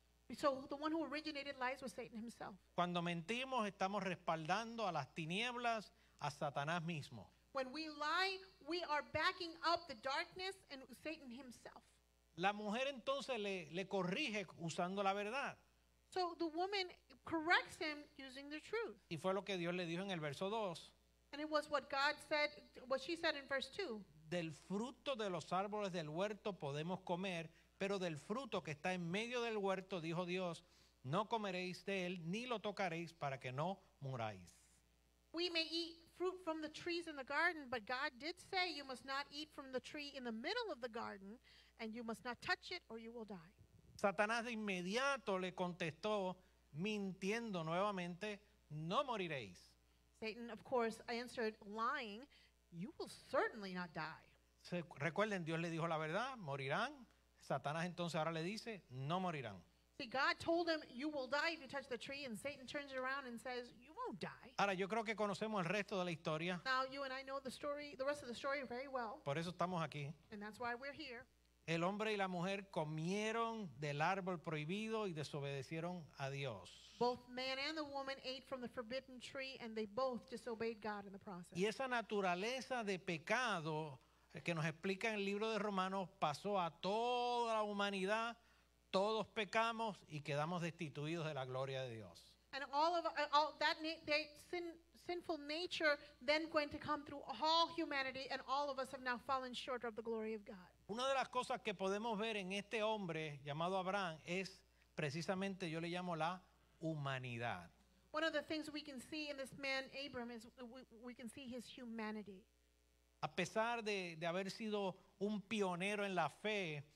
So the one who originated lies was Satan himself.
Cuando mentimos estamos respaldando a las tinieblas, a Satanás mismo.
When we lie, we are backing up the darkness and Satan himself.
La mujer entonces le, le corrige usando la verdad.
So the woman corrects him using the truth.
Y fue lo que Dios le dijo en el verso dos.
And it was what God said, what she said in verse two.
Del fruto de los árboles del huerto podemos comer, pero del fruto que está en medio del huerto, dijo Dios, no comeréis de él, ni lo tocaréis para que no muráis.
We may eat fruit from the trees in the garden, but God did say you must not eat from the tree in the middle of the garden, and you must not touch it or you will die.
Satanás de inmediato le contestó, mintiendo nuevamente, no moriréis.
Satan, of course, answered, lying, you will certainly not die.
Se, recuerden, Dios le dijo la verdad, morirán. Satanás entonces ahora le dice, no morirán.
See, God told him, you will die if you touch the tree, and Satan turns around and says, you won't die.
Ahora, yo creo que conocemos el resto de la historia,
Now, you and I know the story, the rest of the story very well,
por eso estamos aquí.
and that's why we're here.
El hombre y la mujer comieron del árbol prohibido y desobedecieron a Dios.
Both man and the woman ate from the forbidden tree, and they both disobeyed God in the process.
Y esa naturaleza de pecado que nos explica en el libro de Romanos pasó a toda la humanidad. Todos pecamos y quedamos destituidos de la gloria de Dios.
And all of uh, all that na- they, sin, sinful nature then going to come through all humanity, and all of us have now fallen short of the glory of God.
Una de las cosas que podemos ver en este hombre llamado Abraham es precisamente, yo le llamo la humanidad.
One of the things we can see in this man, Abram, is we, we can see his humanity.
A pesar de, de haber sido un pionero en la fe,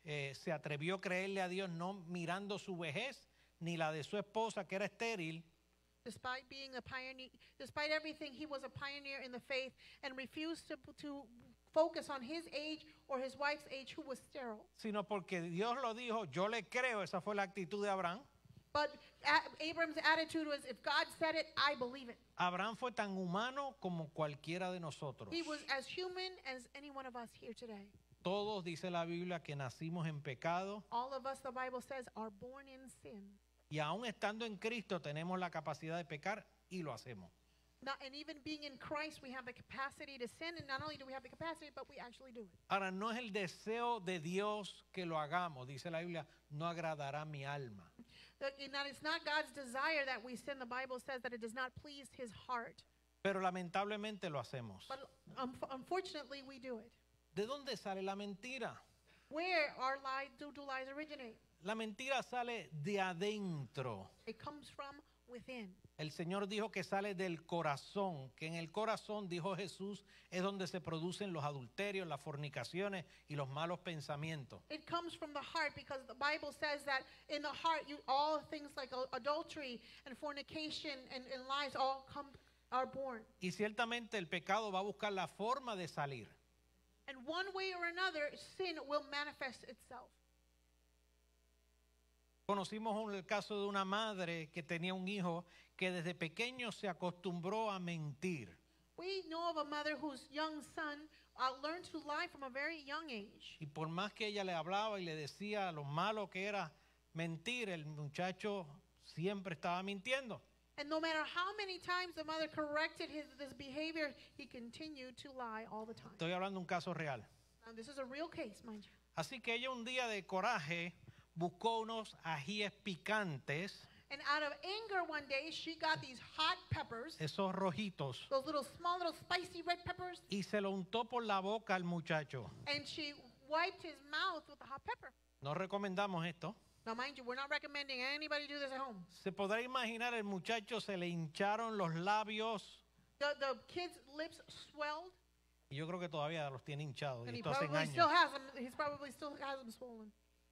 eh, se atrevió a creerle a Dios no mirando su vejez ni la de su esposa que era estéril,
Despite being a pioneer, despite everything, he was a pioneer in the faith and refused to, to focus on his age or his wife's age who was sterile.
sino porque Dios lo dijo, yo le creo. Esa fue la actitud de Abraham.
But A- Abram's attitude was, if God said it, I believe it.
Abraham fue tan humano como cualquiera de nosotros.
He was as human as any one of us here today.
Todos, dice la Biblia, que nacimos en pecado
All of us, the Bible says, are born in sin.
y aún estando en Cristo tenemos la capacidad de pecar y lo hacemos.
Not, and even being in Christ, we have the capacity to sin, and not only do we have the capacity, but we actually do it.
Ahora, no es el deseo de Dios que lo hagamos. Dice la Biblia, no agradará mi alma.
That- and that it's not God's desire that we sin. The Bible says that it does not please his heart.
Pero lamentablemente lo hacemos.
But um, unfortunately, we do it.
¿De dónde sale la mentira?
Where our lies do, do lies originate?
La mentira sale de adentro.
It comes from within.
El Señor dijo que sale del corazón, que en el corazón, dijo Jesús, es donde se producen los adulterios, las fornicaciones y los malos pensamientos.
It comes from the heart because the Bible says that in the heart, you, all things like uh, adultery and fornication and, and lies all come are born.
Y ciertamente el pecado va a buscar la forma de salir.
And one way or another, sin will manifest itself.
Conocimos un- el caso de una madre que tenía un hijo que desde pequeño se acostumbró a mentir.
We know of a mother whose young son uh, learned to lie from a very young age.
Y por más que ella le hablaba y le decía lo malo que era mentir, el muchacho siempre estaba mintiendo.
And no matter how many times the mother corrected his this behavior, he continued to lie all the time.
Estoy hablando de un caso real.
Now, this is a real case, mind you.
Así que ella un día de coraje buscó unos ajíes picantes,
And out of anger one day, she got these hot peppers,
esos rojitos,
those little small, little spicy red peppers,
y se lo untó por la boca al muchacho.
and she wiped his mouth with the hot pepper.
No recomendamos esto.
Now, mind you, we're not recommending anybody do this at home.
Se podrá imaginar, el muchacho se le hincharon los labios,
The, the kid's lips swelled,
y yo creo que todavía los tiene hinchados,
and
y
he
esto hace
probably still
años.
has them. He's probably still has them swollen.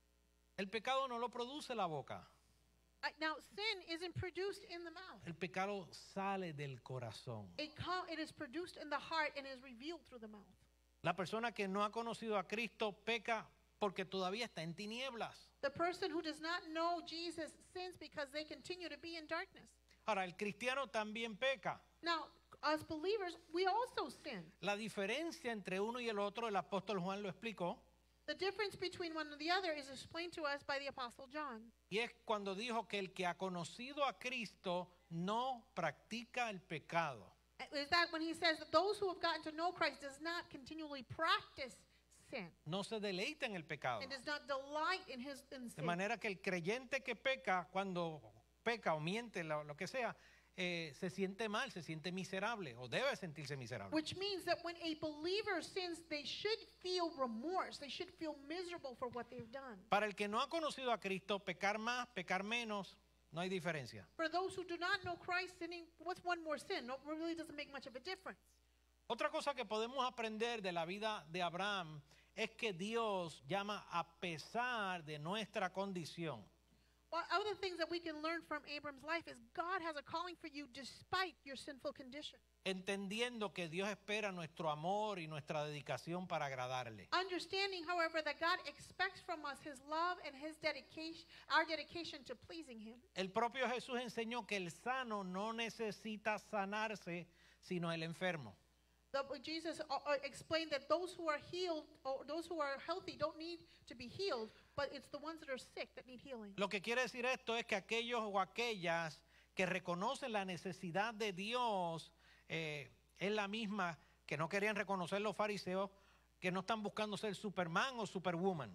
El pecado no lo produce la boca,
Uh, Now, sin isn't produced in the mouth.
el pecado sale del corazón.
It, com- it is produced in the heart and is revealed through the mouth.
La persona que no ha conocido a Cristo peca porque todavía está en tinieblas.
The person who does not know Jesus sins because they continue to be in darkness.
Ahora, el cristiano también peca.
Now, as believers, we also sin.
La diferencia entre uno y el otro, el apóstol Juan lo explicó,
The difference between one and the other is explained to us by the Apostle John.
y es cuando dijo que el que ha conocido a Cristo no practica el pecado.
Is that when he says that those who have gotten to know Christ does not continually practice sin
No se deleita en el pecado.
and does not delight in his in
De
sin.
manera que el creyente que peca, cuando peca o miente, lo, lo que sea, eh, se siente mal, se siente miserable o debe sentirse miserable.
Which means that when a believer sins, they should feel remorse. They should feel miserable for what they've done.
Para el que no ha conocido a Cristo, pecar más, pecar menos, no hay diferencia.
For those who do not know Christ, sinning, what's one more sin? No, it really doesn't make much of a difference.
Otra cosa que podemos aprender de la vida de Abraham es que Dios llama a pesar de nuestra condición.
Well, other things that we can learn from Abram's life is God has a calling for you despite your sinful condition.
Entendiendo que Dios espera nuestro amor y nuestra dedicación para agradarle.
Understanding, however, that God expects from us his love and his dedication, our dedication to pleasing him.
El propio Jesús enseñó que el sano no necesita sanarse, sino el enfermo.
The, Jesus uh, uh, explained that those who are healed, or those who are healthy, don't need to be healed, but it's the ones that are sick that need healing.
Lo que quiere decir esto es que aquellos o aquellas que reconocen la necesidad de Dios eh, es la misma que no querían reconocer los fariseos, que no están buscando ser Superman o Superwoman.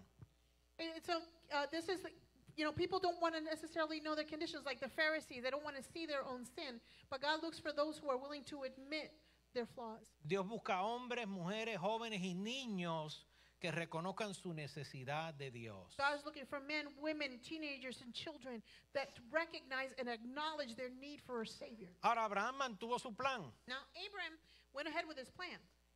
And so uh, this is, you know, people don't want to necessarily know their conditions like the Pharisee. They don't want to see their own sin, but God looks for those who are willing to admit their flaws.
Dios busca hombres, mujeres, jóvenes y niños que reconozcan su necesidad de Dios.
God is looking for men, women, teenagers, and children that recognize and acknowledge their need for a Savior.
Ahora Abraham mantuvo su plan.
Now, Abraham went ahead with his plan.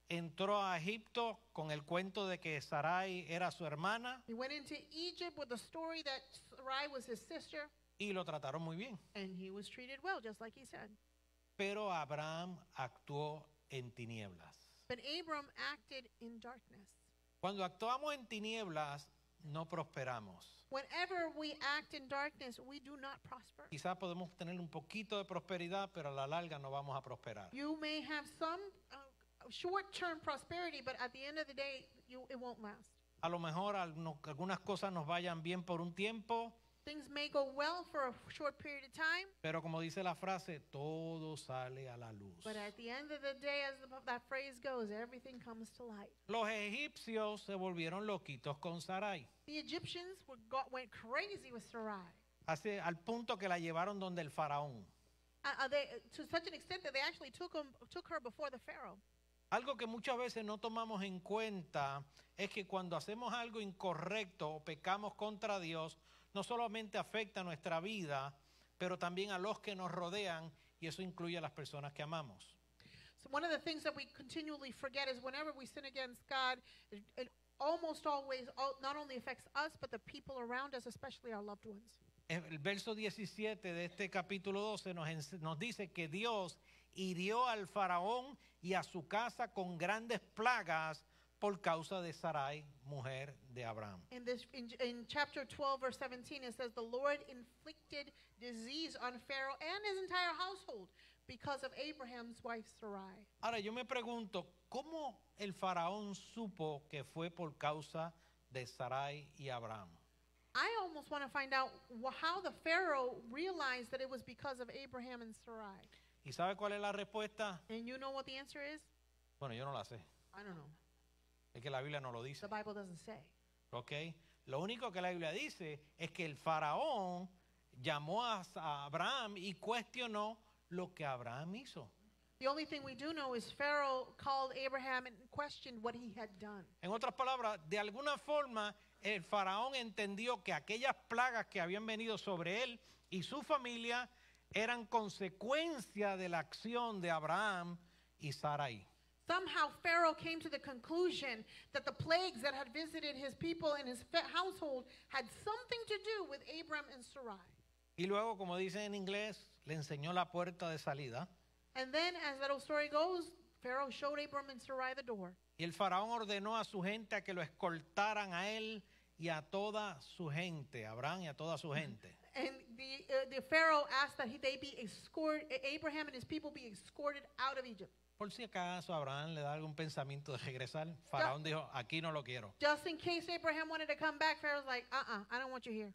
entró a Egipto con el cuento de que Sarai era su hermana
He went into Egypt with the story that Sarai was his sister,
y lo trataron muy bien.
and he was treated well, just like he said.
Pero Abraham actuó en tinieblas.
But Abram acted in darkness.
Cuando actuamos en tinieblas, no prosperamos.
Whenever we act in darkness, we do not prosper.
Quizás podemos tener un poquito de prosperidad, pero a la larga no vamos a prosperar.
You may have some uh, short-term prosperity, but at the end of the day, you, it won't last.
A lo mejor alno- algunas cosas nos vayan bien por un tiempo,
Things may go well for a short period of time,
pero como dice la frase, todo sale a la luz.
but at the end of the day, as the, that phrase goes, everything comes to light.
Los egipcios se volvieron loquitos con Sarai,
The Egyptians were, got, went crazy with Sarai.
hace, al punto que la llevaron donde el faraón.
Uh, uh, they, to such an extent that they actually took, him, took her before the Pharaoh.
Algo que muchas veces no tomamos en cuenta es que cuando hacemos algo incorrecto o pecamos contra Dios, no solamente afecta nuestra vida, pero también a los que nos rodean, y eso incluye a las personas que amamos.
So one of the things that we continually forget is whenever we sin against God, it, it almost always all, not only affects us, but the people around us, especially our loved ones.
El verso diecisiete de este capítulo doce nos, ens- nos dice que Dios hirió al faraón y a su casa con grandes plagas por causa de Sarai, mujer de Abraham.
In this, in, in chapter twelve, verse seventeen, it says, "The Lord inflicted disease on Pharaoh and his entire household because of Abraham's wife Sarai."
Ahora yo me pregunto, ¿cómo el faraón supo que fue por causa de Sarai y Abraham?
I almost want to find out wh- how the Pharaoh realized that it was because of Abraham and Sarai.
¿Y sabe cuál es la respuesta?
And you know what the answer is?
Bueno, yo no la sé.
I don't know.
Es que la Biblia no lo dice.
The Bible doesn't say.
¿Ok? Lo único que la Biblia dice es que el faraón llamó a a Abraham y cuestionó lo que Abraham hizo.
The only thing we do know is Pharaoh called Abraham and questioned what he had done.
En otras palabras, de alguna forma el faraón entendió que aquellas plagas que habían venido sobre él y su familia eran consecuencia de la acción de Abraham y Sarai.
Somehow Pharaoh came to the conclusion that the plagues that had visited his people and his fa- household had something to do with Abram and Sarai.
Y luego, como dicen en inglés, le enseñó la puerta de salida.
And then, as that old story goes, Pharaoh showed Abram and Sarai the door.
Y el faraón ordenó a su gente a que lo escoltaran a él y a toda su gente, a Abraham y a toda su gente.
And the, uh, the Pharaoh asked that he, they be escorted, Abraham and his people be escorted out of Egypt.
Por si acaso Abraham le da algún pensamiento de regresar, faraón dijo, aquí no lo quiero.
Just in case Abraham wanted to come back, Pharaoh's like, uh-uh, I don't want you here.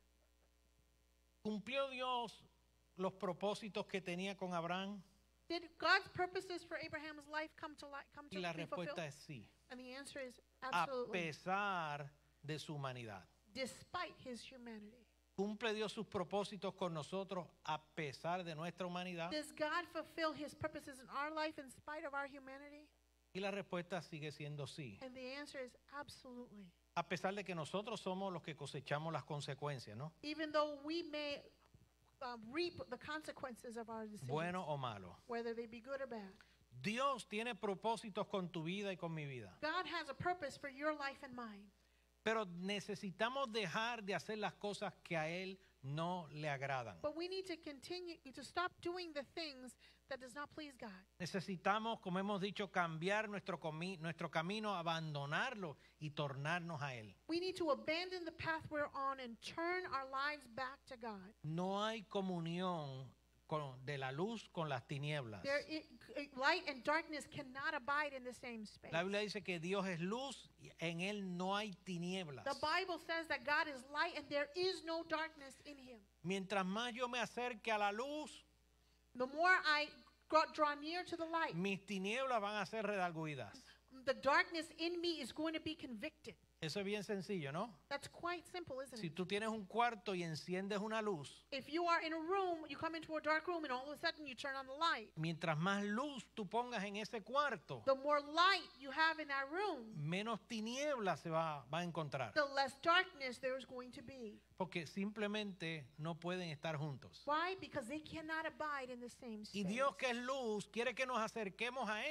¿Cumplió Dios los propósitos que tenía con Abraham?
Did God's purposes for Abraham's life come to life, come
Y
to
la
be fulfilled?
respuesta es sí,
And the answer is
a
absolutely.
pesar de su humanidad.
Despite his humanity.
¿Cumple Dios sus propósitos con nosotros a pesar de nuestra humanidad?
Does God fulfill his purposes in our life in spite of our humanity?
Y la respuesta sigue siendo sí,
And the answer is absolutely.
a pesar de que nosotros somos los que cosechamos las consecuencias, ¿no?
Even though we may um, reap the consequences of our decisions,
Bueno o malo.
whether they be good or bad.
Dios tiene propósitos con tu vida y con mi vida.
God has a purpose for your life and mine.
Pero necesitamos dejar de hacer las cosas que a Él no le agradan.
But we need to continue to stop doing the things that does not please God.
Necesitamos, como hemos dicho, cambiar nuestro, comi- nuestro camino, abandonarlo y tornarnos a Él.
We need to abandon the path we're on and turn our lives back to God.
No hay comunión con- de la luz con las tinieblas.
There, i- i- light and darkness cannot abide in the same space.
La Biblia dice que Dios es luz y en Él no hay tinieblas.
The Bible says that God is light and there is no darkness in him.
Mientras más yo me acerque a la luz,
The more I got- draw near to the light,
mis tinieblas van a ser redarguidas.
the darkness in me is going to be convicted.
Eso es bien sencillo, ¿no?
That's quite simple, isn't
Si
it?
tú tienes un cuarto y enciendes una luz,
If you are in a room, you come into a dark room and all of a sudden you turn on the light.
mientras más luz tú pongas en ese cuarto,
The more light you have in that room,
menos tinieblas se va, va a encontrar.
the less darkness there is going to be.
Porque simplemente no pueden estar juntos.
Why? Because they cannot abide in the same
Y
space.
Dios, que es luz, quiere que nos acerquemos a Él.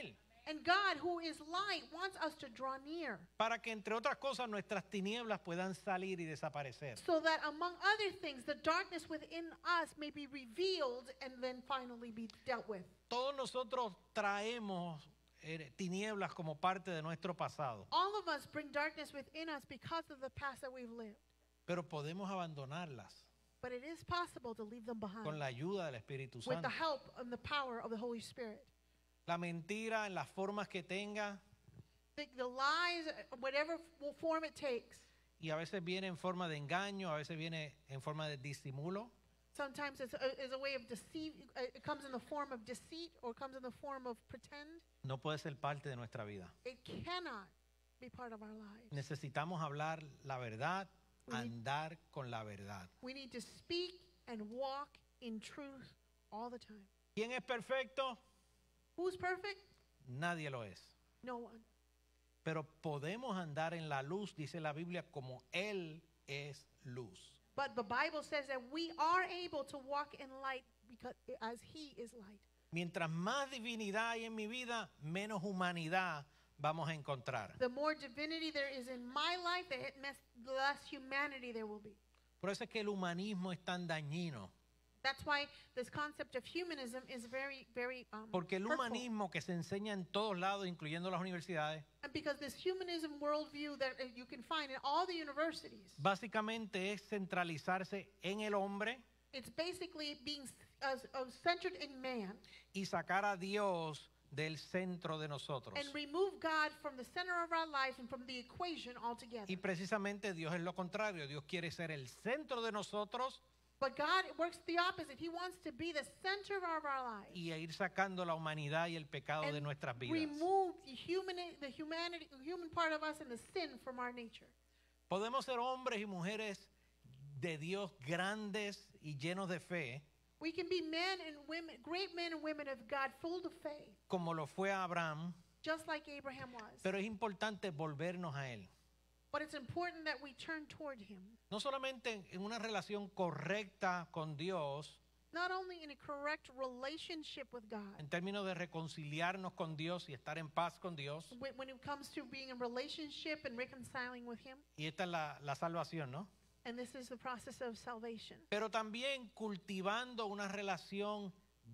And God, who is light, wants us to draw near
para que entre otras cosas nuestras tinieblas puedan salir y desaparecer.
so that among other things, the darkness within us may be revealed and then finally be dealt with.
Todos nosotros traemos eh, tinieblas como parte de nuestro pasado,
All of us bring darkness within us because of the past that we've lived.
pero podemos abandonarlas
But it is possible to leave them behind
con la ayuda del Espíritu
with the
Santo.
help and the power of the Holy Spirit.
La mentira en las formas que tenga,
The, the lies, whatever f- form it takes,
y a veces viene en forma de engaño, a veces viene en forma de disimulo,
sometimes it's a, it's a way of deceive. uh, It comes in the form of deceit or comes in the form of pretend.
no puede ser parte de nuestra vida.
It cannot be part of our lives.
Necesitamos hablar la verdad,
We need-
andar con la verdad.
We need to speak and walk in truth all the time.
¿Quién es perfecto?
Who's perfect?
Nadie lo es.
No one.
Pero podemos andar en la luz, dice la Biblia, como Él es luz.
But the Bible says that we are able to walk in light because as He is light.
Mientras más divinidad hay en mi vida, menos humanidad vamos a encontrar.
The more divinity there is in my life, the mes- less humanity there will be.
Por eso es que el humanismo es tan dañino.
That's why this concept of humanism is very, very um,
Porque el
hurtful.
humanismo que se enseña en todos lados, incluyendo las universidades,
And because this humanism worldview that uh, you can find in all the universities,
básicamente es centralizarse en el hombre
it's basically being uh, uh, centered in man
y sacar a Dios del centro de nosotros.
and remove God from the center of our life and from the equation altogether.
Y precisamente Dios es lo contrario. Dios quiere ser el centro de nosotros
But God works the opposite. He wants to be the center of our lives.
y a ir sacando la humanidad y el pecado de
And
nuestras vidas.
remove the human, the humanity, the human part of us and the sin from our nature.
Podemos ser hombres y mujeres de Dios grandes y llenos de fe,
We can be men and women, great men and women of God, full of faith,
como lo fue Abraham,
just like Abraham was.
pero es importante volvernos a Él.
But it's important that we turn toward Him,
No solamente en una relación correcta con Dios,
not only in a correct relationship with God,
en términos de reconciliarnos con Dios y estar en paz con Dios,
when when it comes to being in relationship and reconciling with Him,
y esta es la, la salvación, ¿no?
and this is the process of salvation.
Pero también cultivando una relación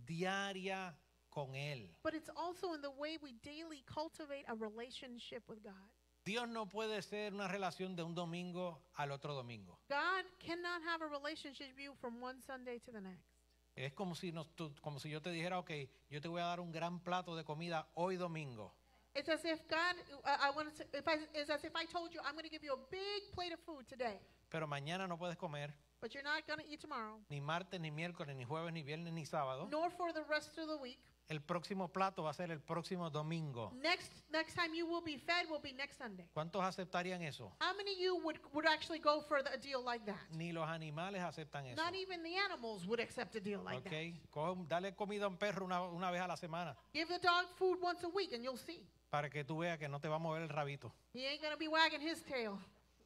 diaria con Él.
But it's also in the way we daily cultivate a relationship with God.
Dios no puede ser una relación de un domingo al otro domingo.
God cannot have a relationship view from one Sunday to the next.
Es como si, nos, tú- como si yo te dijera, ok, yo te voy a dar un gran plato de comida hoy domingo,
It's as if God, I, I want to, if I, it's as if I told you, I'm going to give you a big plate of food today,
pero mañana no puedes comer,
but you're not going to eat tomorrow,
ni martes, ni miércoles, ni jueves, ni viernes, ni sábado.
nor for the rest of the week.
El próximo plato va a ser el próximo domingo.
Next, next time you will be fed will be next Sunday.
¿Cuántos aceptarían eso?
How many of you would, would actually go for the- a deal like that?
Ni los animales aceptan eso.
Not even the animals would accept a deal like that.
Ok, Coge- dale comida a un perro una, una vez a la semana
Give the dog food once a week and you'll see.
para que tú veas que no te va a mover el rabito.
He ain't going to be wagging his tail.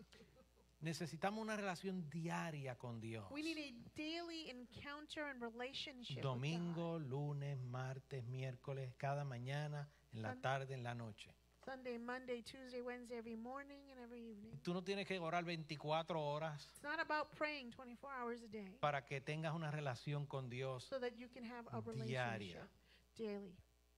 Necesitamos una relación diaria con Dios.
We need a daily encounter and relationship with God.
Domingo, lunes, martes, miércoles, cada mañana, en la
Sun-
tarde, en la noche.
Sunday, Monday, Tuesday, Wednesday, every morning and every evening.
Tú no tienes que orar veinticuatro horas
It's not about praying twenty-four hours a day
para que tengas una relación con Dios.
so that you can have a
Diaria.
relationship daily.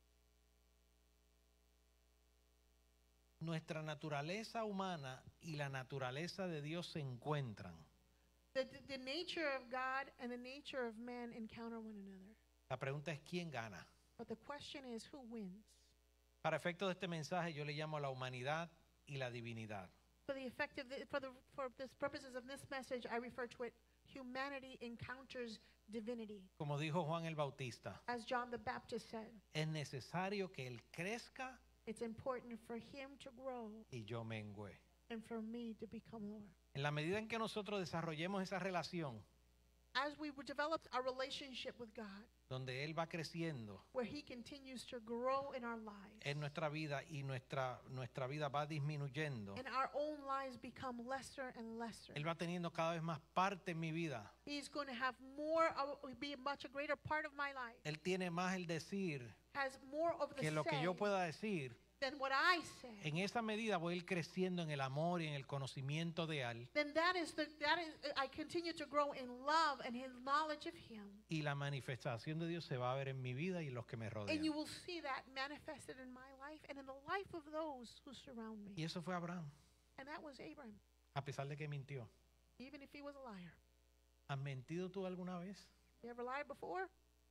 Nuestra naturaleza humana y la naturaleza de Dios se encuentran.
The, the, the nature of God and the nature of man encounter one another.
La pregunta es quién gana.
But the question is who wins?
Para efectos de este mensaje yo le llamo a la humanidad y la divinidad.
For the effect of the, for the for the purposes of this message, I refer to it humanity encounters divinity.
Como dijo Juan el Bautista,
As John the Baptist said,
es necesario que Él crezca
it's important for him to grow
y yo mengüe.
and for me to become Lord.
En la medida en que nosotros desarrollemos esa relación,
as we develop our relationship with God,
donde Él va creciendo
where He continues to grow in our lives,
en nuestra vida y nuestra, nuestra vida va disminuyendo,
and our own lives become lesser and lesser.
Él va teniendo cada vez más parte en mi vida.
He's going to have more, uh, be a much a greater part of my life,
Él tiene más el decir
has more of the
que lo que
say
yo pueda decir.
than what I say.
En esa medida voy a ir creciendo en el amor y en el conocimiento de Él.
Then that is the that is I continue to grow in love and His knowledge of Him,
Y la manifestación de Dios se va a ver en mi vida y en los que me
and
rodean.
you will see that manifested in my life and in the life of those who surround me.
Y eso fue Abraham,
And that was Abraham,
a pesar de que mintió.
even if he was a liar.
¿Has mentido tú alguna vez?
You ever lied before?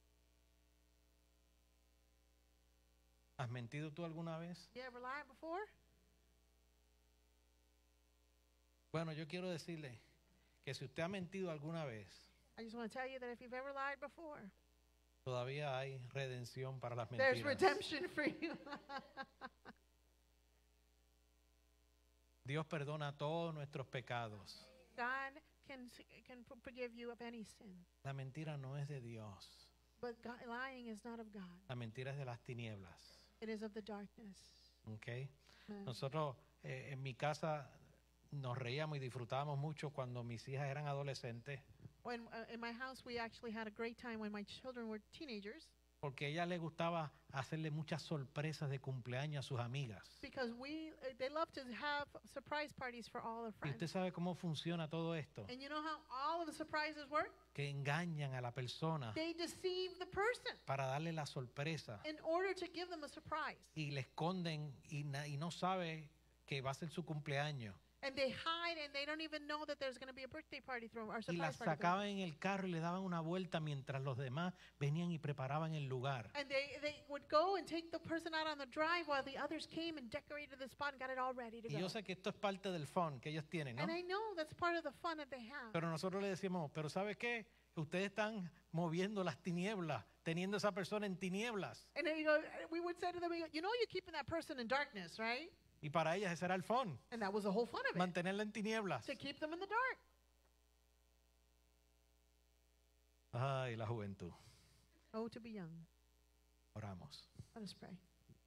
¿Has mentido tú alguna vez?
You ever lied before?
Bueno, yo quiero decirle que si usted ha mentido alguna vez,
I just want to tell you that if you've ever lied before,
todavía hay redención para las
there's
mentiras.
redemption for you.
Dios perdona todos nuestros pecados.
God can can forgive you of any sin,
La mentira no es de Dios.
but God, lying is not of God.
La mentira es de las tinieblas.
It is of the darkness.
¿Ok?
Amen.
Nosotros eh, en mi casa nos reíamos y disfrutábamos mucho cuando mis hijas eran adolescentes,
When uh, in my house, we actually had a great time when my children were teenagers,
porque a ella le gustaba hacerle muchas sorpresas de cumpleaños a sus amigas.
because we uh, they love to have surprise parties for all their
Y usted
friends.
sabe cómo funciona todo esto,
And you know how all of the surprises work?
que engañan a la persona
They deceive the person
para darle la sorpresa
in order to give them a surprise.
y le esconden y, na- y no sabe que va a ser su cumpleaños.
And they hide and they don't even know that there's going to be a birthday party thrown or
Y la
surprise party. thrown.
sacaban en el carro y le daban una vuelta mientras los demás venían y preparaban el lugar.
And they, they would go and take the person out on the drive while the others came and decorated the spot and got it all ready to
Y
go.
yo sé que esto es parte del fun que ellos tienen, ¿no?
And I know that's part of the fun that they have.
Pero nosotros le decimos, pero ¿sabe qué? Ustedes están moviendo las tinieblas, teniendo esa persona en tinieblas.
And then you go, we would say to them, we go, you know, you're keeping that person in darkness, right?
Y para ellas ese era el fun,
And that was the whole fun of it,
mantenerla en tinieblas.
to keep them in the dark.
Ay, la juventud.
Oh, to be young.
Oramos.
Let us pray.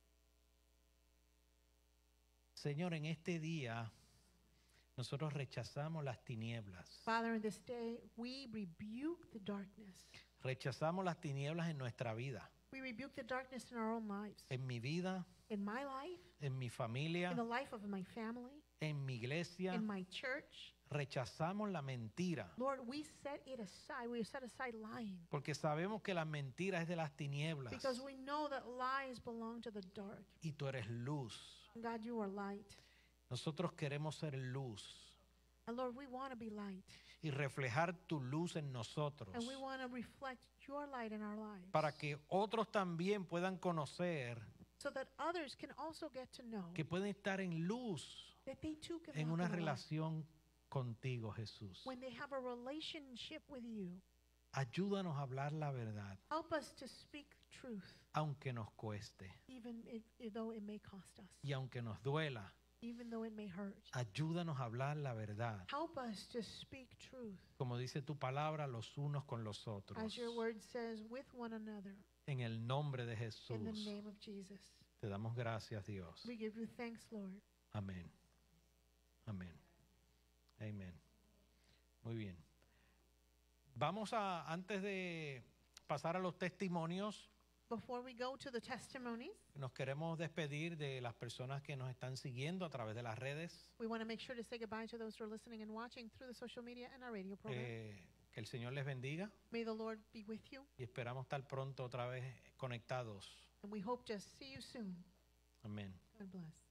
Señor, en este día nosotros rechazamos las tinieblas.
Father, in this day, we rebuke the darkness.
Rechazamos las tinieblas en nuestra vida,
We rebuke the darkness in our own lives.
en mi vida,
In my life,
en mi familia,
in the life of my family,
en mi iglesia.
in my church.
Rechazamos la mentira,
Lord, we set it aside. We set aside lying.
porque sabemos que la mentira es de las tinieblas
Because we know that lies belong to the dark.
y tú eres luz.
God, you are light.
Nosotros queremos ser luz
And Lord, we want to be light.
y reflejar tu luz en nosotros,
And we want to reflect your light in our lives.
para que otros también puedan conocer
So that others can also get to know
que pueden estar en luz
that they too can
en
walk
una
in the light.
relación contigo, Jesús.
When they have a relationship with you,
Ayúdanos a hablar la verdad,
help us to speak truth,
aunque nos cueste
even if, if though it may cost us,
y aunque nos duela.
even though it may hurt.
Ayúdanos a hablar la verdad,
Help us to speak truth,
como dice tu palabra, los unos con los otros.
as your word says, with one another,
En el nombre de
in the
Jesús,
name of Jesus.
te damos gracias, Dios.
We give you thanks, Lord.
Amén. Amén. Amén. Muy bien. Vamos a, antes de pasar a los testimonios,
Before we go to the testimonies,
nos queremos despedir de las personas que nos están siguiendo a través de las redes.
we want to make sure to say goodbye to those who are listening and watching through the social media and our radio program.
Eh, que el Señor les bendiga
May the Lord be with you,
y esperamos estar pronto otra vez conectados.
and we hope to see you soon.
Amén.
God bless.